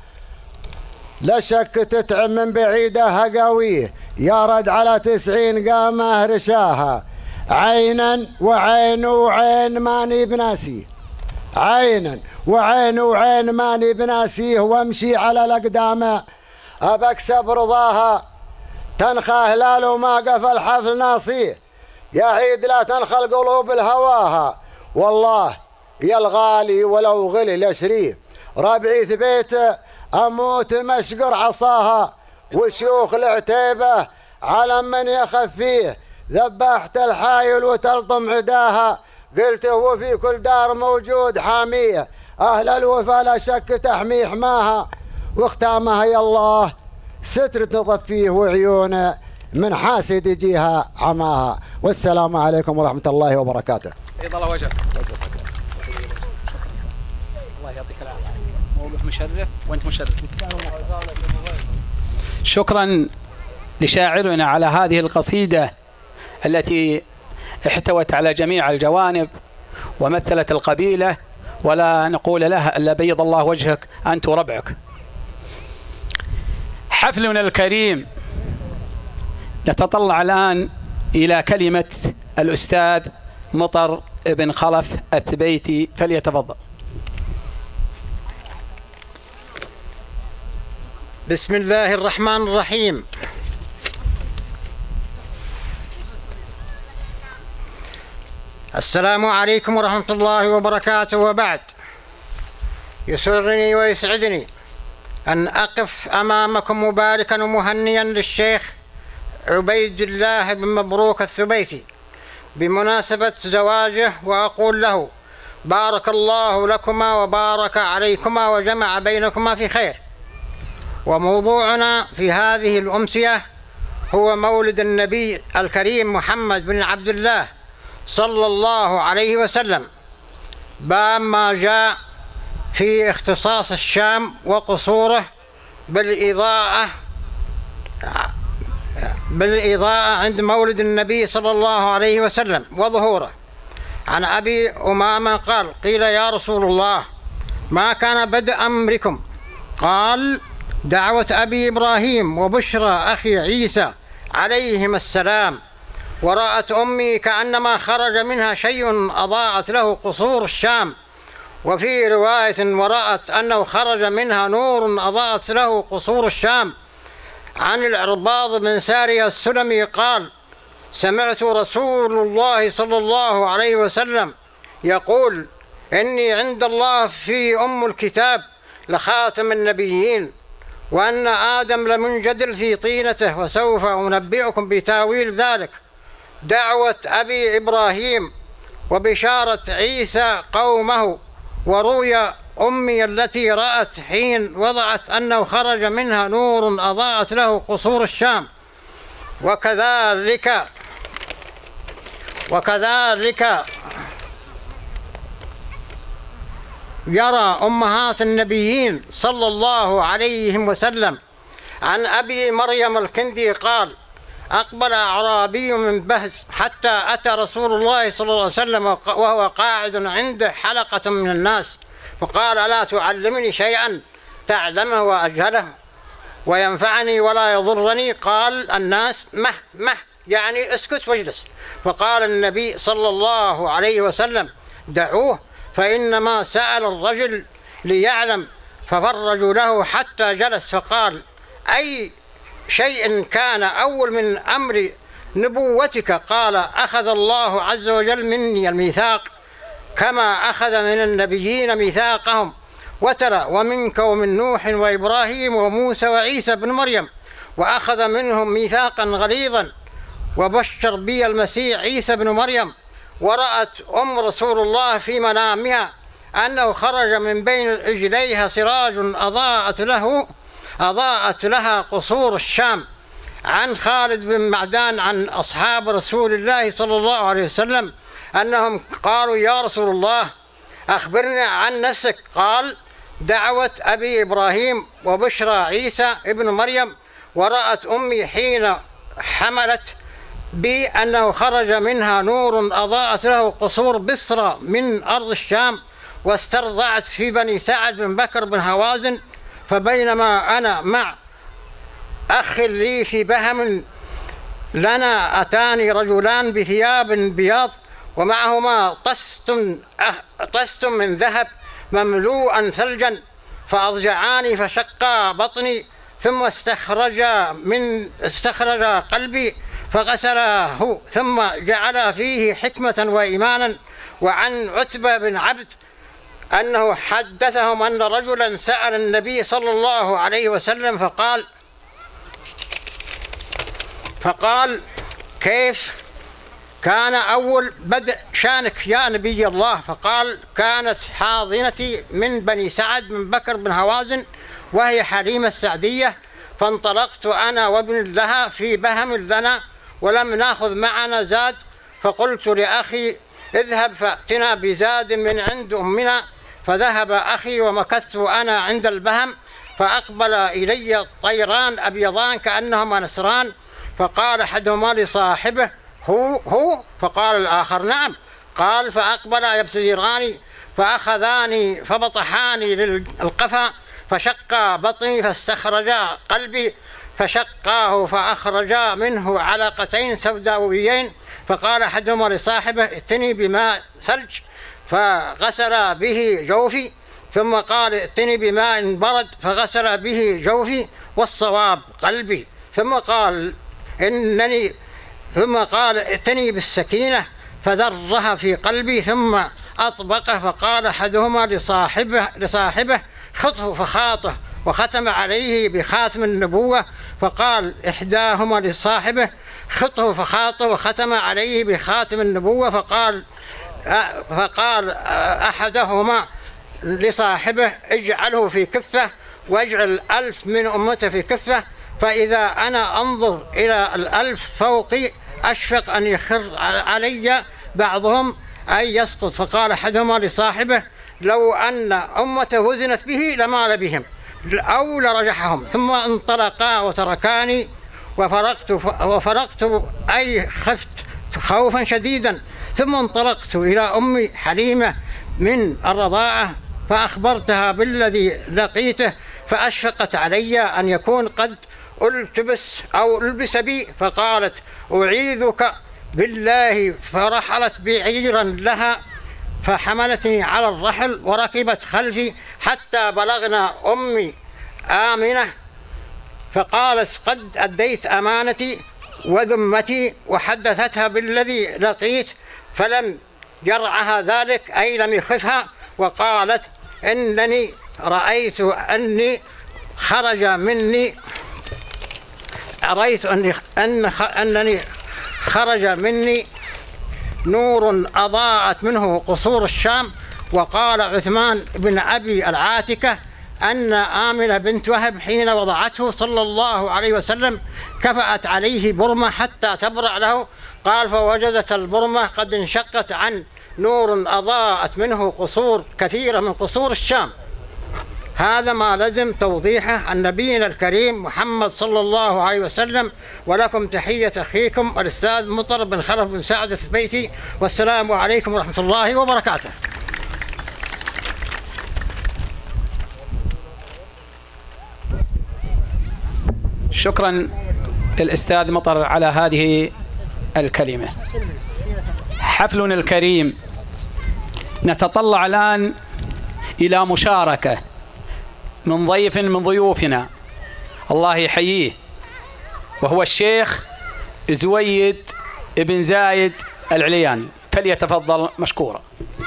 Speaker 10: لا شك تتعب من بعيدها قويه، يا رد على تسعين قامه رشاها، عينا وعين وعين ماني بناسيه، عينا وعين وعين ماني بناسيه، وامشي على الأقدام أبكسب رضاها، تنخى هلال وما قفل حفل ناصيه، يا عيد لا تنخى القلوب الهواها، والله يا الغالي ولو غلي لشريه، ربعي ثبيت أموت مشقر عصاها، وشيوخ العتيبة على من يخفيه، ذبحت الحايل وتلطم عداها، قلت هو في كل دار موجود حاميه، أهل الوفا لا شك تحمي حماها، واختامها يا الله ستر تطفيه وعيونه من حاسد يجيها عماها. والسلام عليكم ورحمة الله وبركاته.
Speaker 6: بيض الله وجهك. الله يعطيك العافية. موضوع مشرف وأنت مشرف. شكرا لشاعرنا على هذه القصيدة التي احتوت على جميع الجوانب ومثلت القبيلة، ولا نقول لها إلا بيض الله وجهك أنت وربعك. حفلنا الكريم نتطلع الآن إلى كلمة الأستاذ مطر بن خلف الثبيتي، فليتفضل.
Speaker 11: بسم الله الرحمن الرحيم. السلام عليكم ورحمة الله وبركاته. وبعد، يسرني ويسعدني أن أقف أمامكم مباركا ومهنيا للشيخ عبيد الله بن مبروك الثبيتي بمناسبة زواجه، وأقول له: بارك الله لكما وبارك عليكما وجمع بينكما في خير. وموضوعنا في هذه الأمسية هو مولد النبي الكريم محمد بن عبد الله صلى الله عليه وسلم، باب ما جاء في اختصاص الشام وقصوره بالإضاءة بالإضاءة عند مولد النبي صلى الله عليه وسلم وظهوره. عن أبي أمامة قال: قيل يا رسول الله ما كان بدء أمركم؟ قال: دعوة أبي إبراهيم وبشرى أخي عيسى عليهما السلام، ورأت أمي كأنما خرج منها شيء أضاعت له قصور الشام، وفي رواية ورأت أنه خرج منها نور أضاءت له قصور الشام. عن العرباض بن سارية السلمي قال: سمعت رسول الله صلى الله عليه وسلم يقول: إني عند الله في أم الكتاب لخاتم النبيين، وأن آدم لمنجدل في طينته، وسوف أنبئكم بتاويل ذلك. دعوة أبي إبراهيم وبشارة عيسى قومه، ورؤيا أمي التي رأت حين وضعت أنه خرج منها نور أضاءت له قصور الشام. وكذلك وكذلك يرى أمهات النبيين صلى الله عليه وسلم. عن أبي مريم الكندي قال: أقبل أعرابي من بهز حتى أتى رسول الله صلى الله عليه وسلم وهو قاعد عند حلقة من الناس، فقال: ألا تعلمني شيئا تعلمه وأجهله وينفعني ولا يضرني؟ قال الناس: مه مه، يعني اسكت واجلس. فقال النبي صلى الله عليه وسلم: دعوه، فإنما سأل الرجل ليعلم. ففرجوا له حتى جلس، فقال: أي شيء كان أول من أمر نبوتك؟ قال: أخذ الله عز وجل مني الميثاق كما أخذ من النبيين ميثاقهم، وترى ومنك ومن نوح وإبراهيم وموسى وعيسى بن مريم، وأخذ منهم ميثاقا غليظا. وبشر بي المسيح عيسى بن مريم. ورأت أم رسول الله في منامها أنه خرج من بين رجليها سراج أضاءت له أضاءت لها قصور الشام. عن خالد بن معدان عن أصحاب رسول الله صلى الله عليه وسلم أنهم قالوا: يا رسول الله أخبرنا عن نفسك. قال: دعوة أبي إبراهيم وبشرى عيسى ابن مريم. ورأت أمي حين حملت بي أنه خرج منها نور أضاءت له قصور بصرى من أرض الشام. واسترضعت في بني سعد بن بكر بن هوازن. فبينما أنا مع أخ لي في بهم لنا أتاني رجلان بثياب بياض ومعهما طست طست من ذهب مملوءا ثلجا، فأضجعاني فشقا بطني، ثم استخرجا من استخرجا قلبي فغسله، ثم جعل فيه حكمة وإيمانا. وعن عتبة بن عبد أنه حدثهم أن رجلا سأل النبي صلى الله عليه وسلم فقال فقال كيف كان أول بدء شانك يا نبي الله؟ فقال: كانت حاضنتي من بني سعد من بكر بن هوازن، وهي حليمة السعدية، فانطلقت أنا وابن لها في بهم لنا ولم نأخذ معنا زاد، فقلت لأخي: اذهب فأتنا بزاد من عند أمنا. فذهب أخي ومكثت أنا عند البهم، فأقبل إلي طيران أبيضان كأنهما نسران، فقال أحدهما لصاحبه: هو هو؟ فقال الآخر: نعم. قال: فأقبل يبتدراني فأخذاني فبطحاني للقفا، فشقا بطني فاستخرجا قلبي، فشقاه فأخرجا منه علقتين سوداويين. فقال أحدهما لصاحبه: ائتني بماء ثلج، فغسل به جوفي، ثم قال: ائتني بماء برد، فغسل به جوفي، والصواب قلبي. ثم قال إنني ثم قال: ائتني بالسكينة، فذرها في قلبي ثم أطبقه. فقال أحدهما لصاحبه لصاحبه خطه، فخاطه وختم عليه بخاتم النبوة. فقال إحداهما لصاحبه: خطه، فخاطه وختم عليه بخاتم النبوة. فقال فقال أحدهما لصاحبه: اجعله في كفة، واجعل ألف من أمته في كفة، فإذا أنا أنظر إلى الألف فوقي أشفق أن يخر علي بعضهم أي يسقط. فقال أحدهما لصاحبه: لو أن أمته وزنت به لمال بهم أو لرجحهم. ثم انطلقا وتركاني، وفرقت وفرقت أي خفت خوفا شديدا. ثم انطلقت إلى أمي حليمة من الرضاعة، فأخبرتها بالذي لقيته، فأشفقت علي أن يكون قد التبس أو البس بي، فقالت: أعيذك بالله. فرحلت بعيرا لها، فحملتني على الرحل وركبت خلفي حتى بلغنا أمي آمنة، فقالت: قد أديت أمانتي وذمتي، وحدثتها بالذي لقيت، فلم يرعها ذلك أي لم يخفها. وقالت: إنني رأيت أني خرج مني رأيت أني أن أنني خرج مني نور أضاءت منه قصور الشام. وقال عثمان بن أبي العاتكة أن آمنة بنت وهب حين وضعته صلى الله عليه وسلم كفأت عليه برمة حتى تبرع له. قال فوجدت البرمة قد انشقت عن نور أضاءت منه قصور كثيرة من قصور الشام. هذا ما لزم توضيحه عن نبينا الكريم محمد صلى الله عليه وسلم. ولكم تحية أخيكم الأستاذ مطر بن خلف بن سعد الثبيتي، والسلام عليكم ورحمة الله وبركاته.
Speaker 6: شكرا للأستاذ مطر على هذه الكلمة. حفلنا الكريم نتطلع الآن إلى مشاركة من ضيف من ضيوفنا الله يحييه، وهو الشيخ زويد بن زايد العلياني، فليتفضل مشكورا.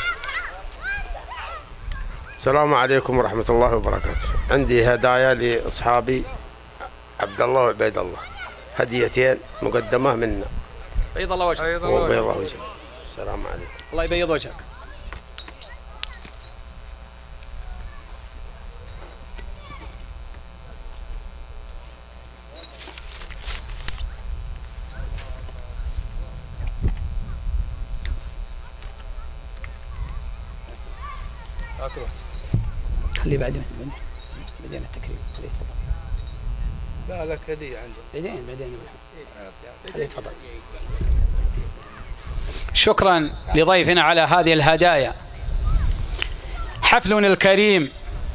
Speaker 12: السلام عليكم ورحمة الله وبركاته. عندي هدايا لأصحابي عبد الله وعبيد الله، هديتين مقدمة منا.
Speaker 6: بيض الله وجهك.
Speaker 12: بيض الله وجهك. السلام عليكم.
Speaker 6: الله يبيض وجهك. خليه بعدين بعدين التكريم.
Speaker 12: لا لك هدية عندي.
Speaker 6: بعدين بعدين خليه تفضل. شكرا لضيفنا على هذه الهدايا. حفلنا الكريم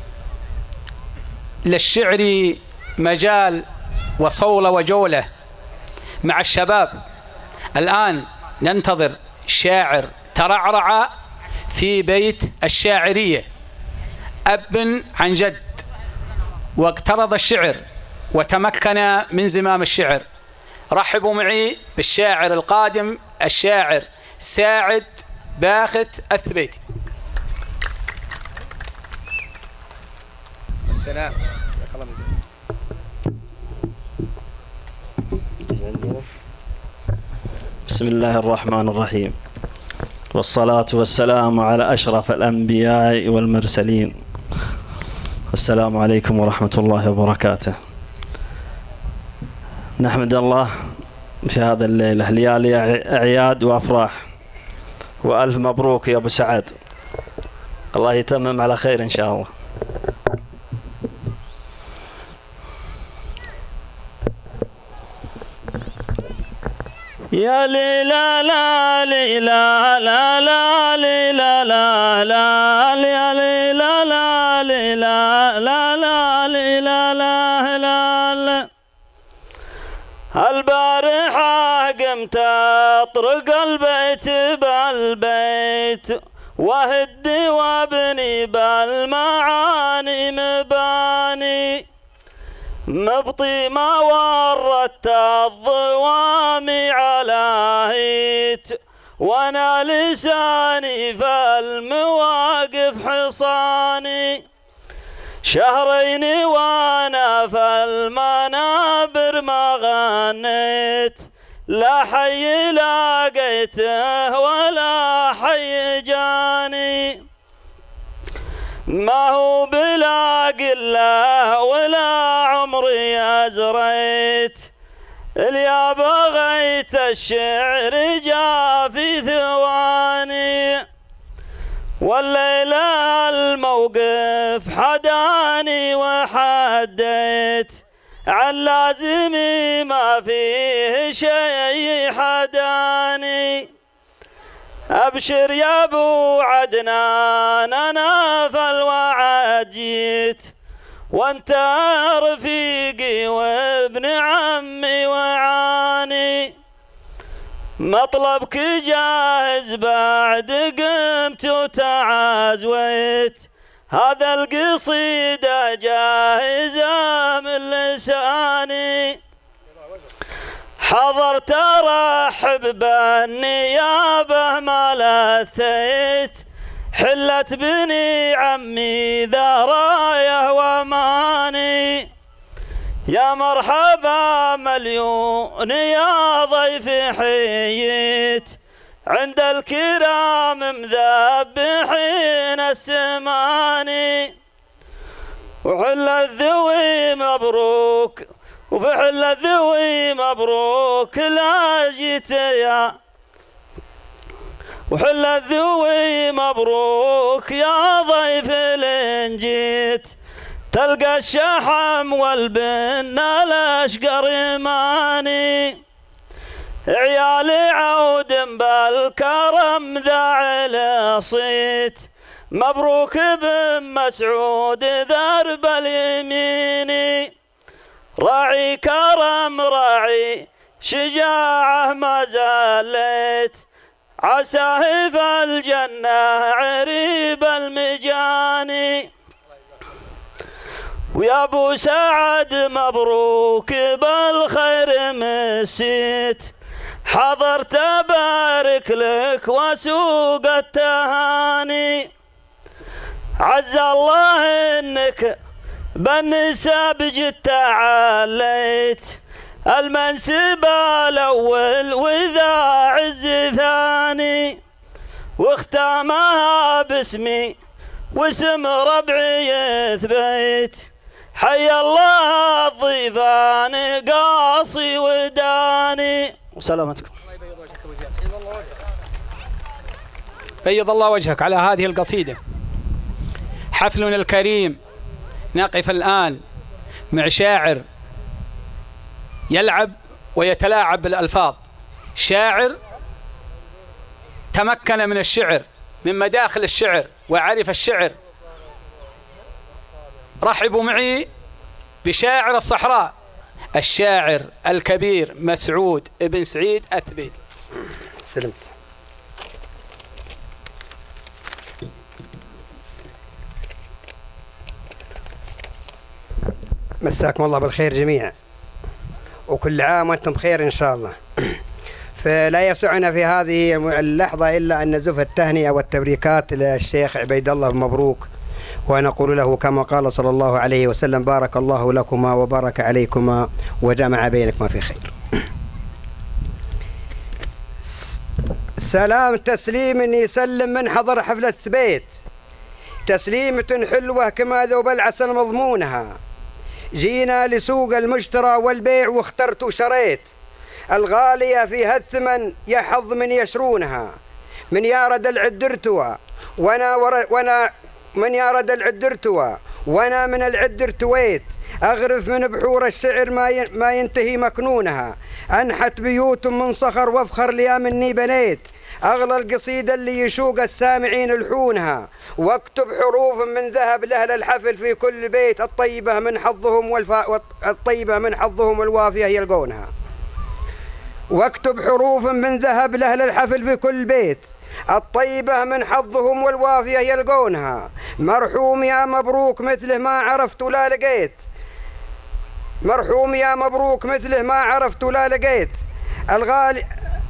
Speaker 6: للشعر مجال وصولة وجولة مع الشباب. الآن ننتظر شاعر ترعرع في بيت الشاعرية، أب عن جد، واقترض الشعر وتمكن من زمام الشعر. رحبوا معي بالشاعر القادم الشاعر ساعد باخت الثبيتي. السلام.
Speaker 13: بسم الله الرحمن الرحيم، والصلاة والسلام على أشرف الأنبياء والمرسلين. السلام عليكم ورحمة الله وبركاته. نحمد الله في هذا الليلة، ليالي أعياد وأفراح، وألف مبروك يا أبو سعد، الله يتمم على خير إن شاء الله. يا ليلا لا ليلا لا لا ليلا لا لا يا ليلا لا ليلا لا لا ليلا لا لا. البارحة قمت أطرق البيت بالبيت وهدي وابني بالمعاني مباني، مبطي ما وردت الضوامي على هيت، وانا لساني في المواقف حصاني. شهرين وانا في المنابر ما غنيت، لا حي لاقيته ولا حي جاني. ما هو بلا قله ولا عمري أزريت، اليا بغيت الشعر جا في ثواني. والليلة الموقف حداني وحديت، عن لازمي ما فيه شيء حداني. أبشر يا أبو عدنان أنا في الوعد جيت، وانت رفيقي وابن عمي وعاني. مطلبك جاهز بعد قمت وتعازويت، هذا القصيدة جاهزة من لساني. حضرت ارحب بالنيابه ما لثيت، حلت بني عمي ذا رايه وماني يا مرحبا مليون يا ضيف حييت عند الكرام مذبحين السماني وحل الذوي مبروك وفحل الذوي مبروك لا جيت يا وحل الذوي مبروك يا ضيف لين جيت تلقى الشحم والبن الاشقر يماني عيالي عود بالكرم ذا صيت مبروك بن مسعود درب اليميني راعي كرم راعي شجاعه ما زالت عساه في الجنة عريب المجاني ويا ابو سعد مبروك بالخير مسيت حضرت ابارك لك وسوق التهاني عز الله انك بالنسب جد تعليت المنسب الاول وذا عز ثاني واختامها باسمي واسم ربعي يثبت حي الله الضيفان قاصي وداني وسلامتكم.
Speaker 6: بيض الله وجهك على هذه القصيدة. حفلنا الكريم نقف الآن مع شاعر يلعب ويتلاعب بالألفاظ، شاعر تمكن من الشعر من مداخل الشعر وعرف الشعر. رحبوا معي بشاعر الصحراء الشاعر الكبير مسعود بن سعيد الثبيت.
Speaker 14: سلمت. مساكم الله بالخير جميعا وكل عام وانتم بخير ان شاء الله. فلا يسعنا في هذه اللحظة إلا أن نزف التهنئة والتبريكات للشيخ عبيد الله مبروك، ونقول له كما قال صلى الله عليه وسلم: بارك الله لكما وبارك عليكما وجمع بينكما في خير. سلام تسليم يسلم من حضر حفلة الثبيت، تسليمة حلوة كما ذوب العسل مضمونها. جينا لسوق المشترى والبيع واخترت وشريت، الغالية فيها الثمن يحظ من يشرونها. من يارد العدرتوى وانا ور... وانا من يارد العدرتوى وانا من العدرتويت، اغرف من بحور الشعر ما ي... ما ينتهي مكنونها. انحت بيوت من صخر وافخر لي مني بنيت، اغلى القصيدة اللي يشوق السامعين لحونها. واكتب حروف من ذهب لاهل الحفل في كل بيت، الطيبة من حظهم والفا... الطيبة من حظهم الوافية يلقونها. واكتب حروف من ذهب لأهل الحفل في كل بيت، الطيبة من حظهم والوافية يلقونها. مرحوم يا مبروك مثله ما عرفت ولا لقيت، مرحوم يا مبروك مثله ما عرفت ولا لقيت. الغالي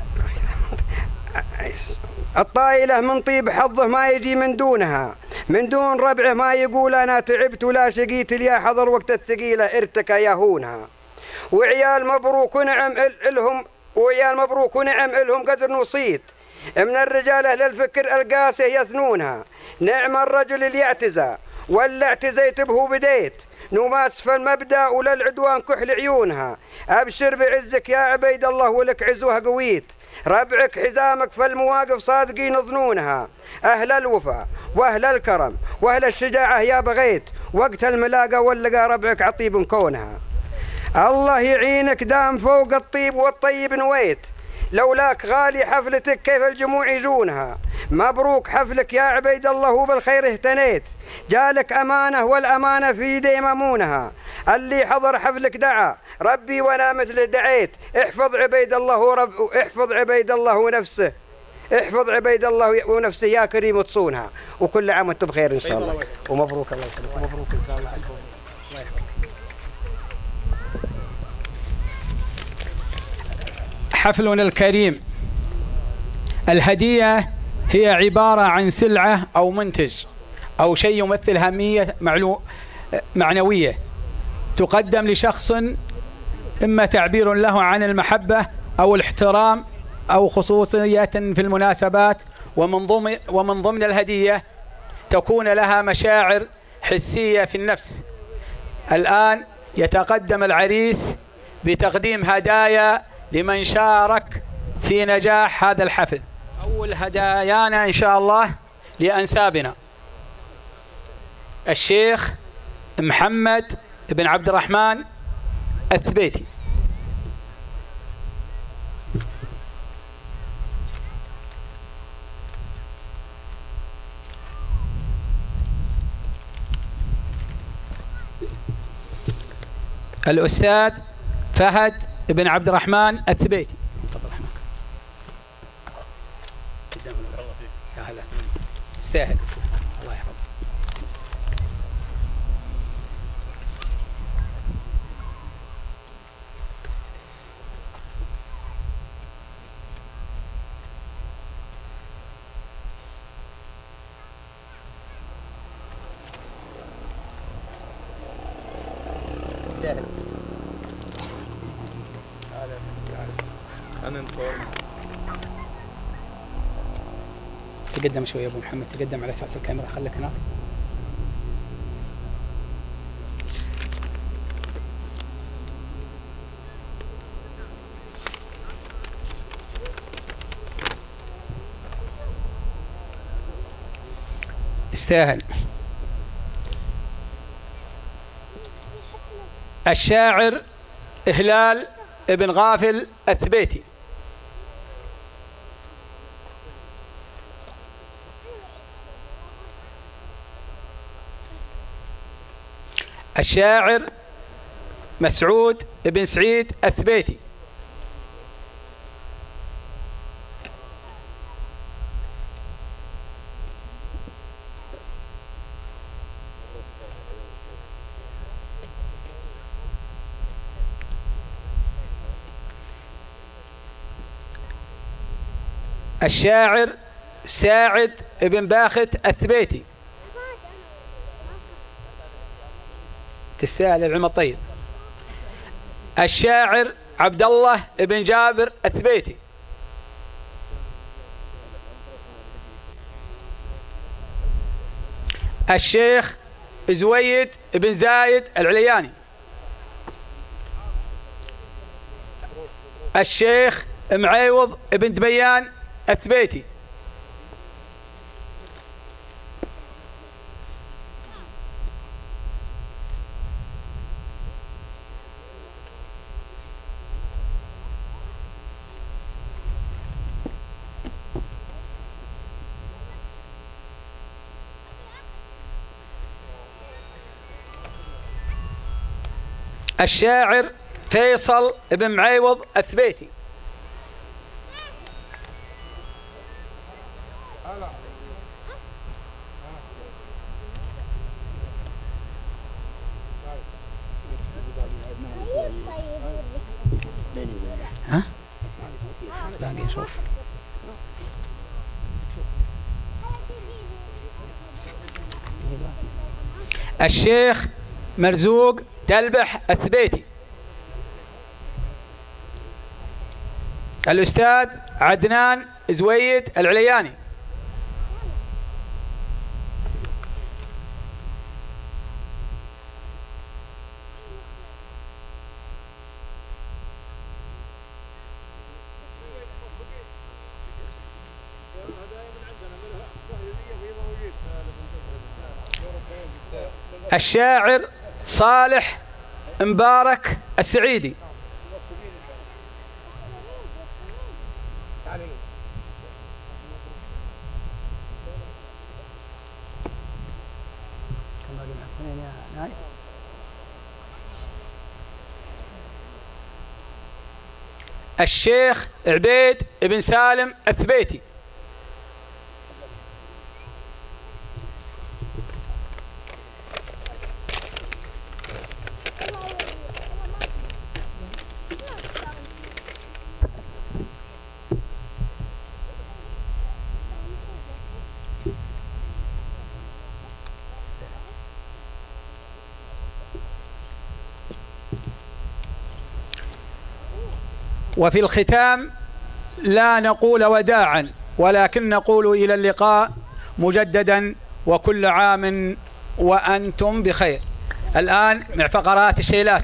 Speaker 14: الطايلة من طيب حظه ما يجي من دونها، من دون ربعه ما يقول أنا تعبت ولا شقيت، يا حضر وقت الثقيلة ارتكى يهونها. وعيال مبروك ونعم إلهم وعيال مبروك ونعم إلهم قدر نصيت، من الرجال أهل الفكر القاسي يثنونها. نعم الرجل اللي يعتزى ولا اعتزيت به بديت، نماس في المبدأ ولا العدوان كحل عيونها. أبشر بعزك يا عبيد الله ولك عزوها قويت، ربعك حزامك في المواقف صادقين ظنونها. أهل الوفا وأهل الكرم وأهل الشجاعة يا بغيت، وقت الملاقة واللقى ربعك عطيب كونها. الله يعينك دام فوق الطيب والطيب نويت، لولاك غالي حفلتك كيف الجموع يجونها. مبروك حفلك يا عبيد الله وبالخير اهتنيت، جالك أمانة والأمانة في يدي مامونها. اللي حضر حفلك دعا ربي وانا مثله دعيت، احفظ عبيد الله ورب احفظ عبيد الله ونفسه احفظ عبيد الله ونفسه يا كريم تصونها. وكل عام وانتم بخير ان شاء الله، ومبروك الله يسلمك ومبروك ان شاء الله. الله يحفظك.
Speaker 6: حفلنا الكريم الهدية هي عبارة عن سلعة أو منتج أو شيء يمثل أهمية معلو... معنوية تقدم لشخص، إما تعبير له عن المحبة أو الاحترام أو خصوصية في المناسبات، ومن ضمن ومن ضمن الهدية تكون لها مشاعر حسية في النفس. الآن يتقدم العريس بتقديم هدايا لمن شارك في نجاح هذا الحفل. أول هدايانا إن شاء الله لأنسابنا الشيخ محمد بن عبد الرحمن الثبيتي. الأستاذ فهد بن عبد الرحمن الثبيتي. يا هلا، استاهل، الله يحفظك. استاهل.
Speaker 15: أنا نصور.
Speaker 6: تقدم شوي يا ابو محمد، تقدم على اساس الكاميرا، خليك هناك. استاهل. الشاعر هلال بن غافل الثبيتي. الشاعر مسعود بن سعيد الثبيتي. الشاعر ساعد بن باخت الثبيتي. تستاهل العلم الطيب. الشاعر عبد الله بن جابر الثبيتي. الشيخ زويد بن زايد العلياني. الشيخ معيوض بن دبيان الثبيتي. الشاعر فيصل بن معيوض الثبيتي. ها؟ باقي اشوف. الشيخ مرزوق تلبح الثبيتي. الأستاذ عدنان زويد العلياني. الشاعر صالح مبارك السعيدي. الشيخ عبيد بن سالم الثبيتي. وفي الختام لا نقول وداعا ولكن نقول إلى اللقاء مجددا وكل عام وأنتم بخير. الآن مع فقرات الشيلات.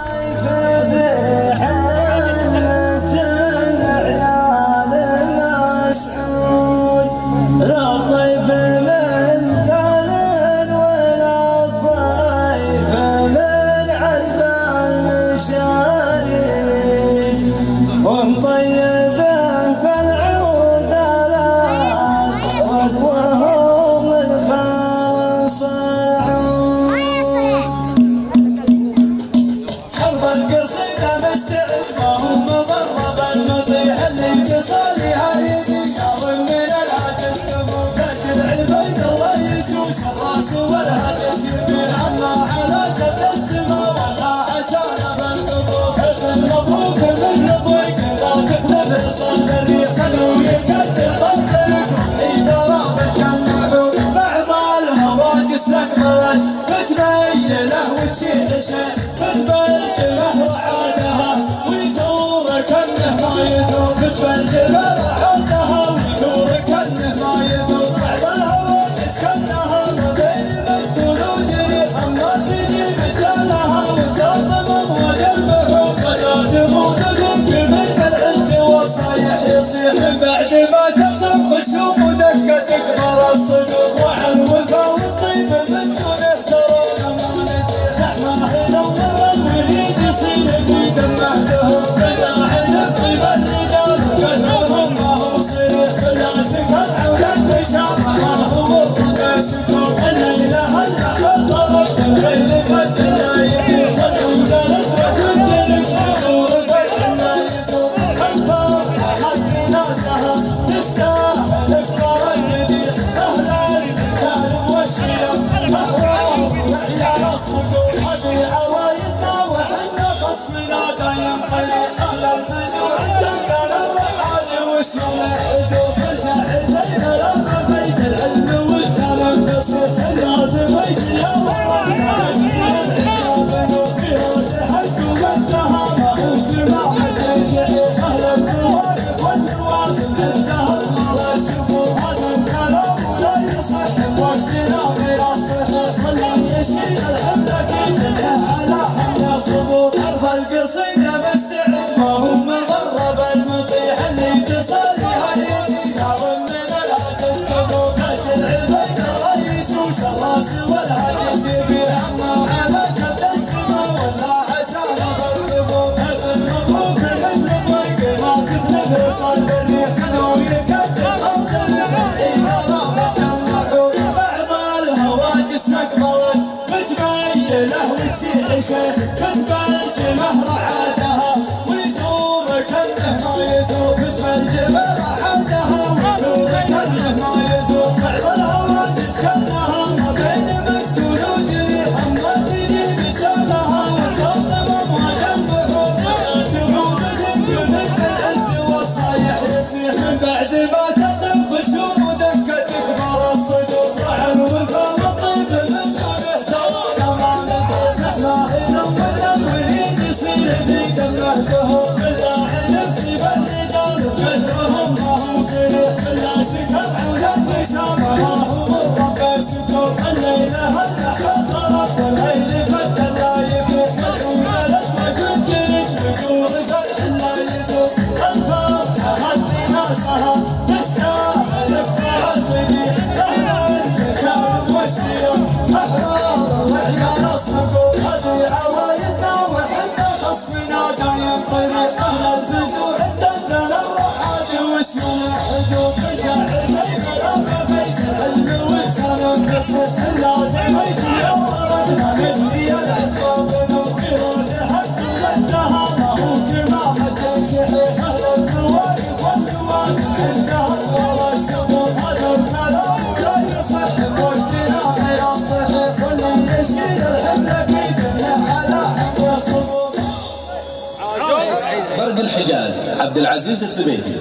Speaker 1: برق الحجاز عبد العزيز الثبيتي.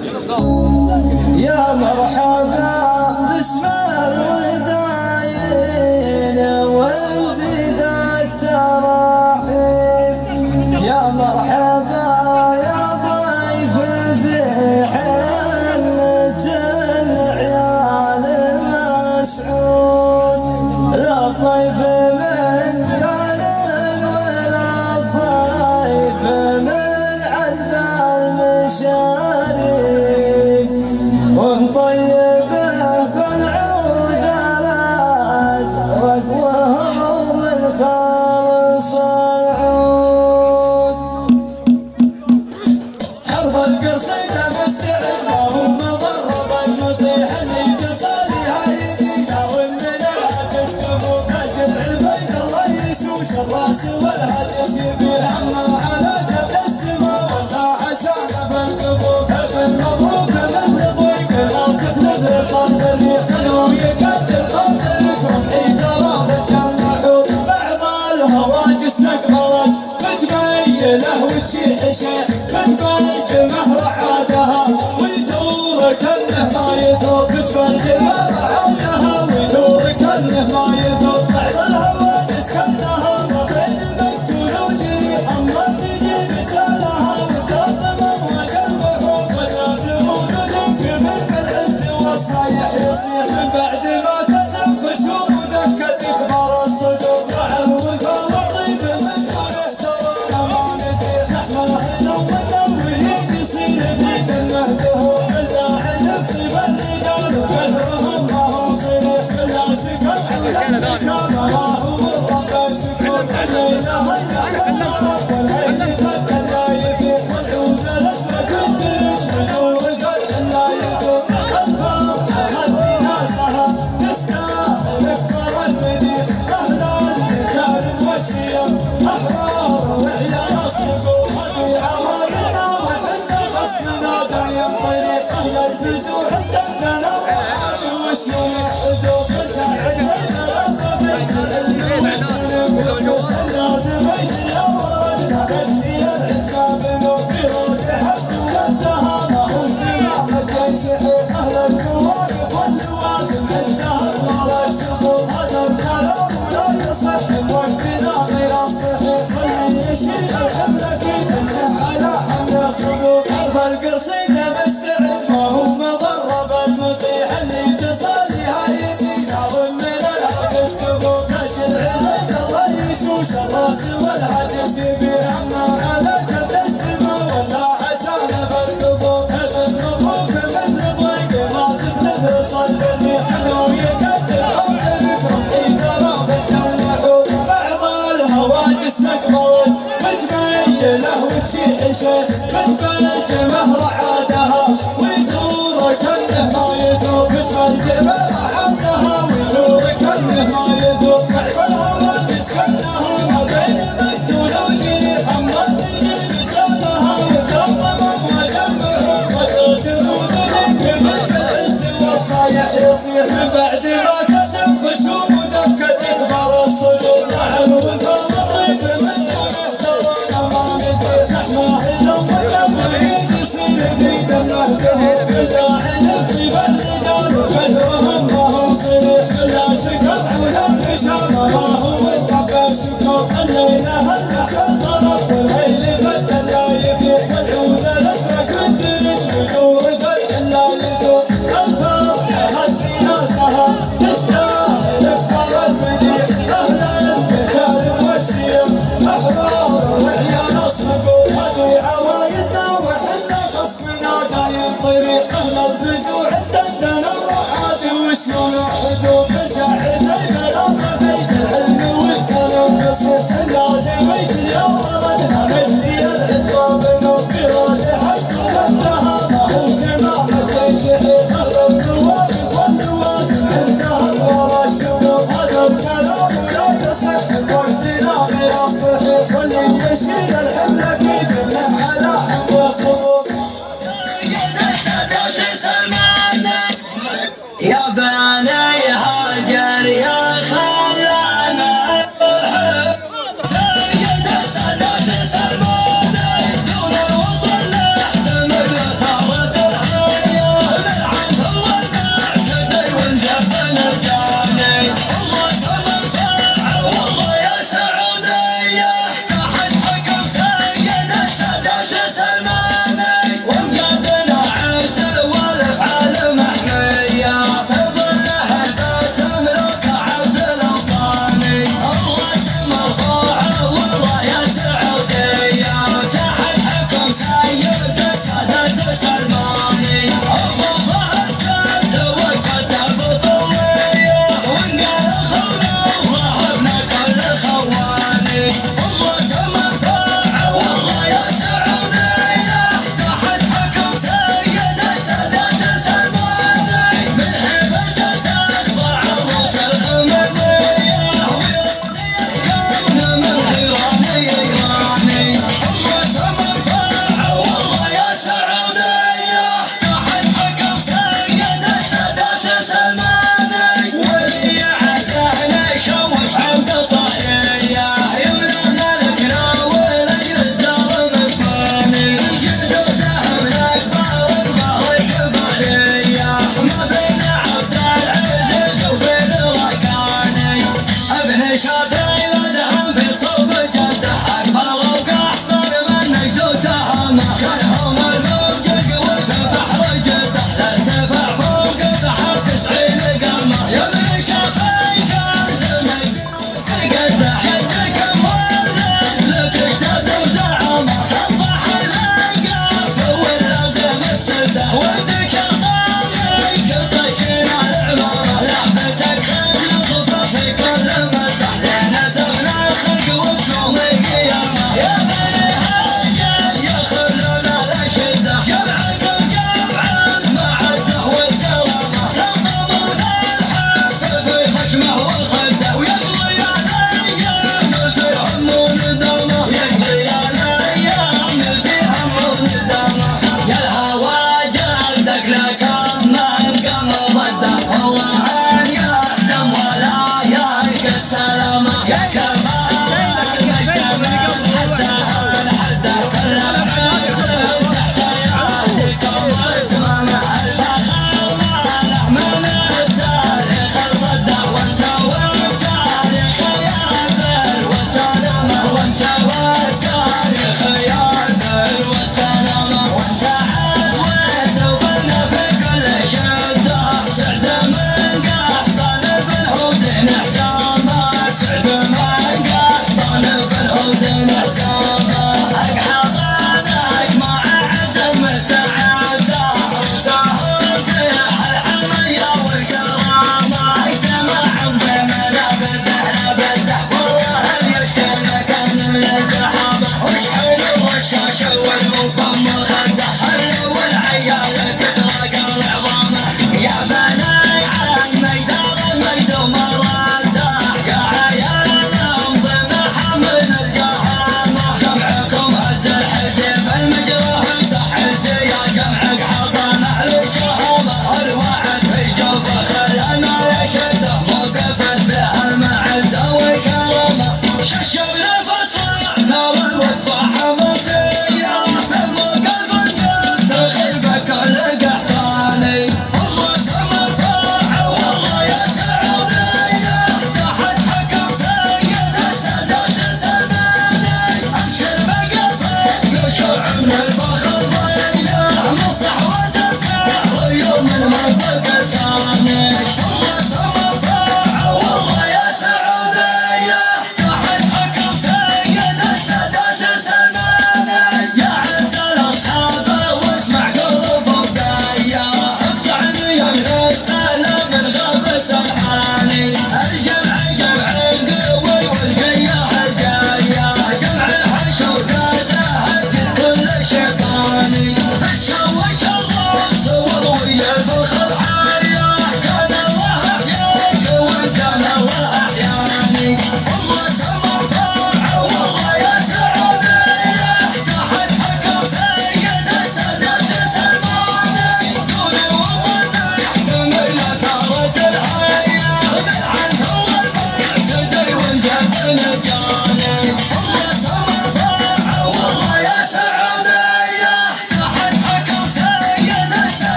Speaker 2: يا مرحبا باسم الوداعين وانزيد التراحيب، يا مرحبا يا ضيف نزوح الدنيا وسيوم حدوق ساعتنا بيت العلم وسلم وسوق النادي بيت الأول تشتي العتاب وبيرود حد وقدها ما هو دماء مكان شحيح أهل الكواكب واللوازم الدهر ولا الشغل هذا الكلام ولا يصح موكنا غير الصحيح واللي يشيل الحمل أكيد إنه على حمل صدوق القصيدة مستعد ما هو مضرب المطيح اللي تصاليها يدينا من العجز تفوق اجل عبيد الله يشوش الراس والعجز يبيع ما على كبد السما ولا عشان بالقبور ابن مبروك مثل ضيق ما تخلف صدرني حلو يقدر حب الكرم ترى في الجنة بعض الهواجس مقبرت متميله وتشيح شيخ بالجمه رعادها ويثور كنه ما يثور بالجمه رعادها ويثور كنه ما يثور كعب الهواجس كنها ما بين مقتول وجريح ما تجي بجالها وتظلم ما جمعه وتغدر وذنك من العز والصايح يصيح بعد ما كسب خشوم ودكه تكبر الصدور مع الوثام الطيب من دونه ترى ما مثل ما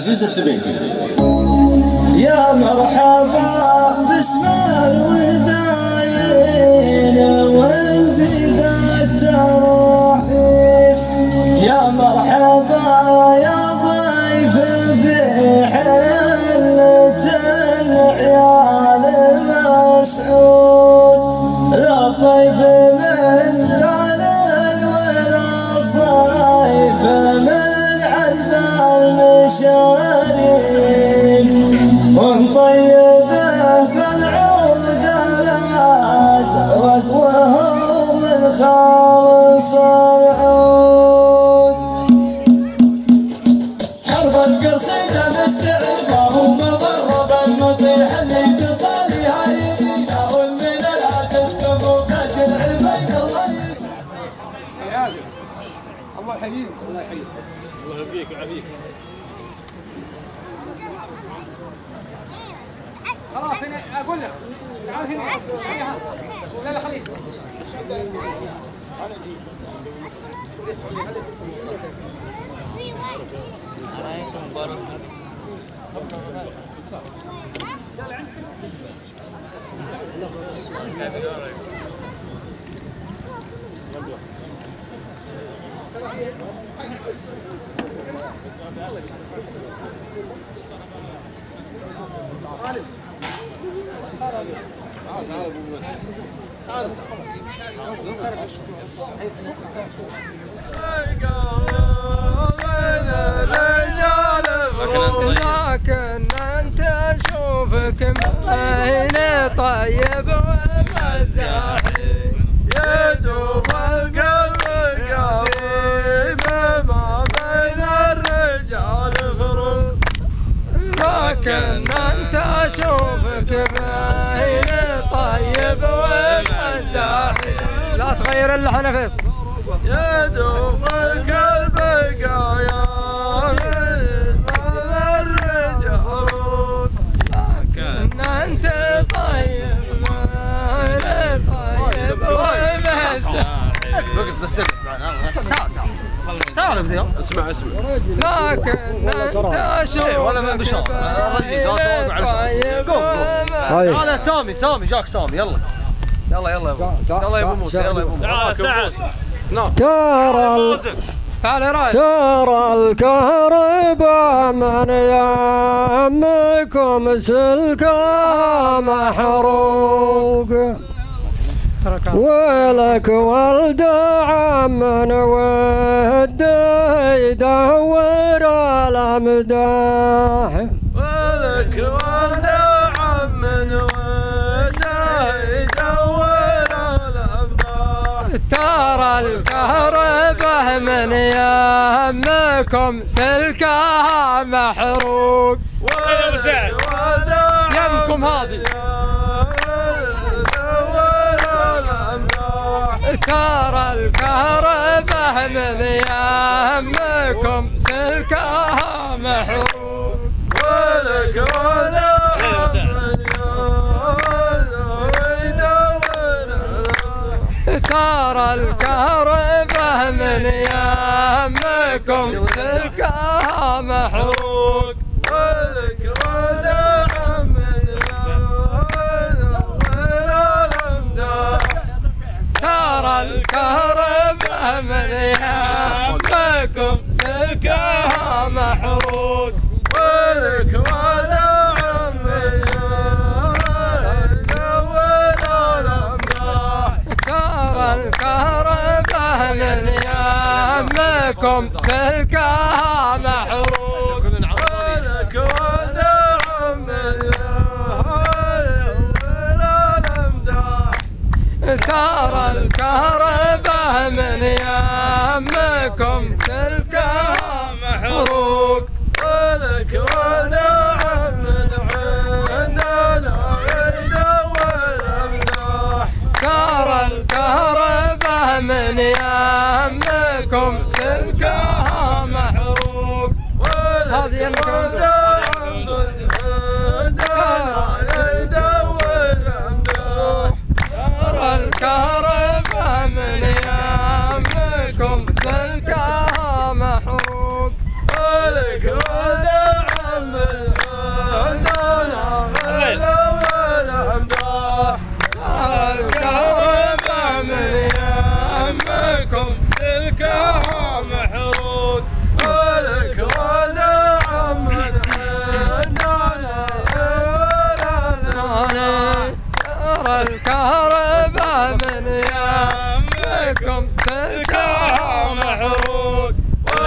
Speaker 1: العزيز الثبيتي.
Speaker 2: يا مرحبا باسم الوداعين ونزيد التراحيب، يا مرحبا يا ضيف في حلة العيال مسعود، لا طيف من زعل ولا ضيف من علب المشارين، ونطيبه بالعود الازرق وهو من خالص العود. حرف القصيده مستعد ما هو مضرب المطيح اللي تصاليها يدينا ومن العكس تفوق اجل عبيد الله يسعد.
Speaker 15: الله يحييك الله يحييك الله يحييك ويعافيك. خلاص هنا اقول لك تعال هنا لا لا خليك
Speaker 8: لكن انت اشوفك هنا طيب ومزاحي،
Speaker 2: يا دوب القلب قريب ما بين الرجال فروق،
Speaker 8: لكن انت اشوفك هنا طيب ومزاحي. لا تغير اللحن فيصل.
Speaker 2: يا دوب القلب قايم
Speaker 8: لكن انت طيب طيب ومزاحي.
Speaker 15: وقف بس اقف معنا تعال تعال تعال اسمع اسمع.
Speaker 8: لكن انت اشوفك
Speaker 15: ولا ما بشار الرجل جالس واقف على شار. قوم قوم تعال سامي سامي جاك سامي يلا يلا يلا يلا يا ابو موسى يلا يا ابو موسى. تعال سعد
Speaker 8: ترى تعال ترى الكهرباء من يمكم سلكه محروق، ولك ولد عم وده يدور الامداح،
Speaker 2: ولك ولد عم وده يدور الامداح.
Speaker 8: ترى الكهرباء من يمكم سلكها محروق، يمكم هذه ترى الكهرباء من يمكم سلكها محروق،
Speaker 2: ولك ولا
Speaker 8: ترى الكهرباء من يمكم سلكها محروق،
Speaker 2: ولك ولا
Speaker 8: ترى الكهرباء من يمكم سلكها محروق،
Speaker 2: ولك ولا عم ولا الامداح.
Speaker 8: ترى الكهرباء من يمكم سلكها محروق،
Speaker 2: ولك ولا عم
Speaker 8: ترى الكهرباء من يمكم سلكها محروق،
Speaker 2: ولك ولا عم عندنا عيد والامداح.
Speaker 8: ترى الكهرباء من يمكم سلكها محروق، هذه يمكم الكهرباء من يمكم سلكها محروق. الكهرباء من يمكم سلكها محروق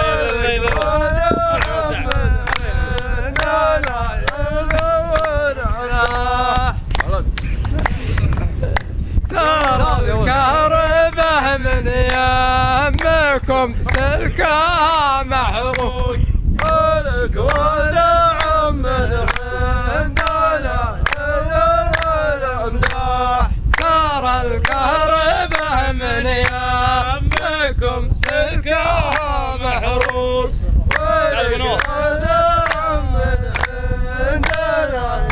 Speaker 8: ترى الكهرباء من يمكم سلكها محروق ولك وداع من عندنا الامداح ترى الكهرباء من يمكم سلكها محروق ولك وداع من عندنا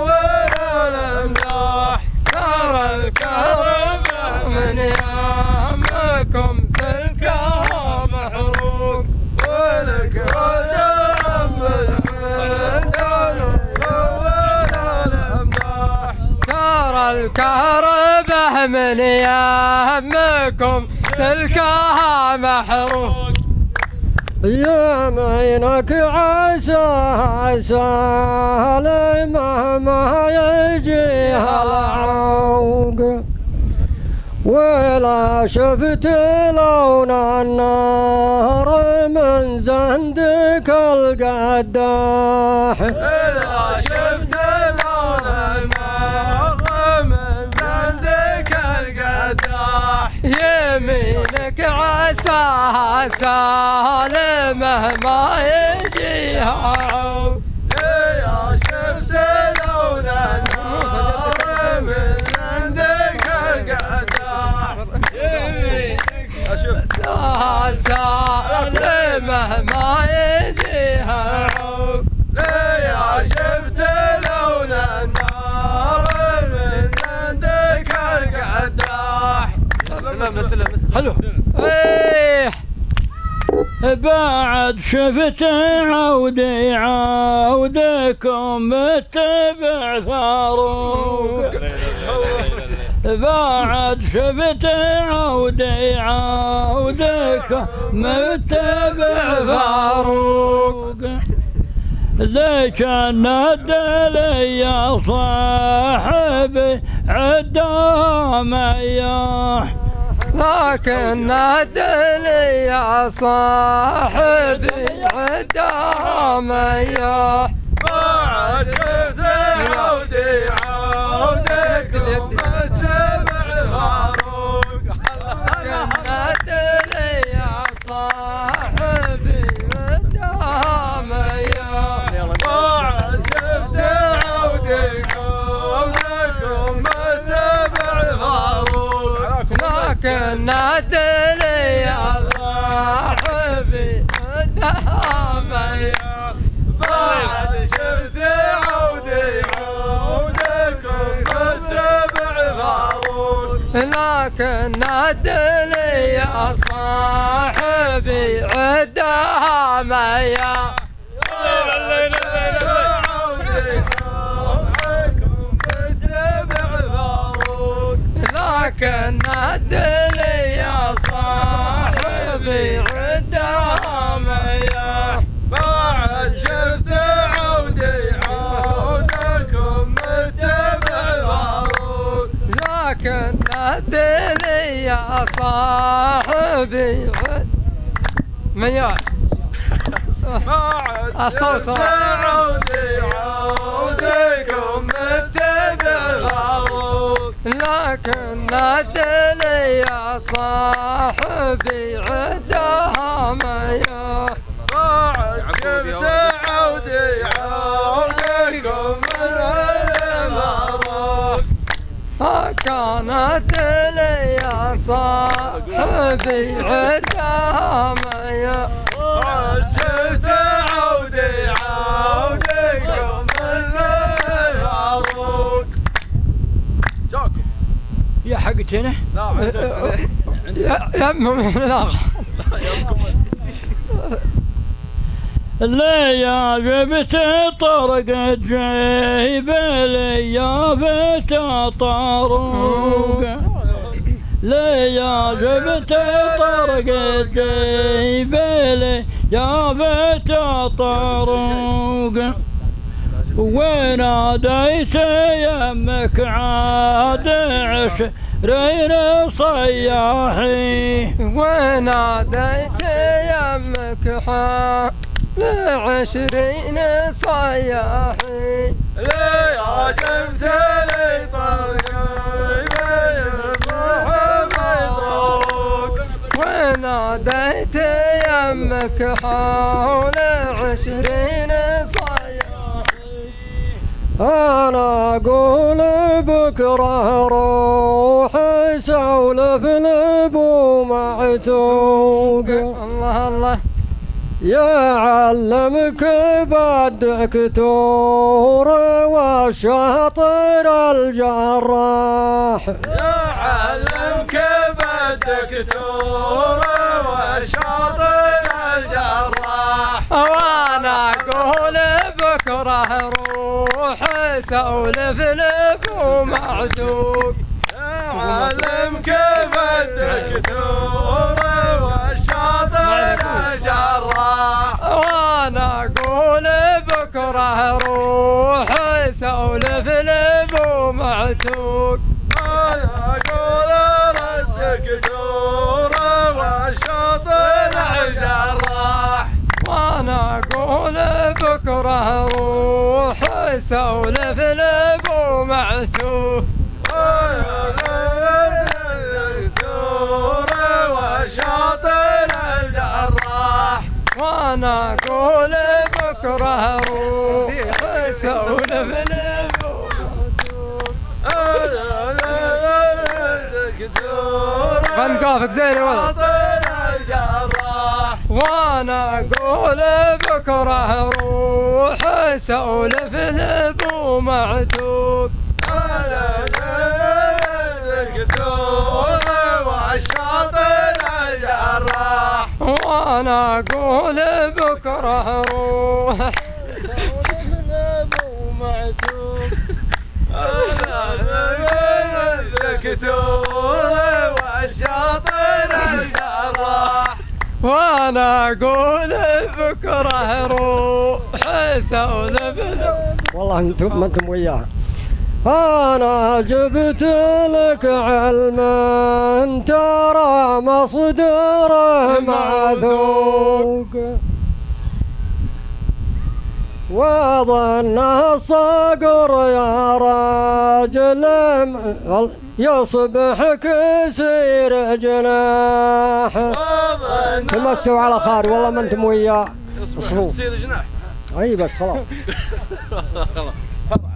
Speaker 8: الامداح ترى الكهرباء من يمكم سلكها محروق ولك وداع من عندنا الامداح ترى الكهرباء من يمكم سلكها محروق
Speaker 3: يمينك عسى عسى مهما يجيها العوق ولا شفت لون النار من زندك القداح
Speaker 2: ولا شفت لون النار من زندك القداح
Speaker 8: يمينك عسى عسى مهما يجيها عوق
Speaker 2: يا شفت لون النار من زندك القداح
Speaker 8: عسى مهما يجيها عوق
Speaker 2: يا شفت لون النار من زندك القداح
Speaker 8: حلو ايه
Speaker 13: بعد شفت عودي عودكم متبع فاروق بعد شفت عودي عودكم متبع فاروق ليش ندلي يا صاحبي عدام اياه
Speaker 8: لكن نادلي يا صاحبي عدام اياه
Speaker 2: بعد شفت عودي عودك متبع فاروق
Speaker 8: نادلي يا صاحبي عدام اياه
Speaker 2: بعد شفت عودي عودك متبع فاروق
Speaker 8: لكن نادلي يا صاحبي عدام اياه
Speaker 2: بعد شفت عودي عودكم متبع فاروق
Speaker 8: لكن نادلي يا صاحبي عدام اياه لكن نادلي يا صاحبي عدام اياه
Speaker 2: بعد شفت عودي عودكم متبع فاروق
Speaker 8: لكن نادلي يا صاحبي عد مياه
Speaker 2: الصوت عودي عودكم متبع فاروق
Speaker 8: لكن نادلي يا صاحبي عدام اياه
Speaker 2: بعد شفت عودي عودكم متبع فاروق
Speaker 8: كانت لي يا صاحبي عدام اياه
Speaker 2: بعد شفت عودي عودكم متبع فاروق
Speaker 13: يا حقتي هنا؟
Speaker 8: لا يا لا
Speaker 13: اللي يا جبت طرقت جيب لي يا بت طاروق لي يا جبت طرقت جيب لي يا بت طاروق وناديت يمك عاد عشرين صياحي
Speaker 8: وناديت يمك عاد عشرين صياحي
Speaker 2: لي عجمت لي طريق
Speaker 8: وناديت يمك حول عشرين صياحي
Speaker 3: أنا أقول بكرة روح سولف لأبو معتوق
Speaker 8: الله الله
Speaker 3: يعلمك بالدكتور والشاطر الجراح
Speaker 2: يعلمك بالدكتور والشاطر الجراح
Speaker 8: وانا اقول بكره روح سولف لابو معتوق
Speaker 2: يعلمك بالدكتور والشاطر الجراح
Speaker 8: وانا اقول بكره روح سولف لابو معتوق
Speaker 2: انا اقول الدكتور والشاطر الجراح
Speaker 8: وانا اقول بكره روح سولف لابو معتوق
Speaker 2: الدكتور والشاطر الجراح
Speaker 8: وانا اقول بكره روح سولف لابو
Speaker 2: خلنا
Speaker 8: نقافك زين يا ولد وانا اقول بكره روح سولف لابو معتوق
Speaker 2: الدكتور والشاطر الجراح
Speaker 8: وانا اقول بكره روح
Speaker 2: سولف لابو معتوق الدكتور والشاطر الجراح
Speaker 8: وانا اقول بكره روح سولف
Speaker 3: والله انتم ما انتم وياه. انا جبت لك علما ترى مصدره معثوق وظنه الصقر يا راجل يصبح كسير جناح تمسوا على خار والله ما انتم وياه.
Speaker 15: يصبح كسير جناح.
Speaker 3: اي بس خلاص.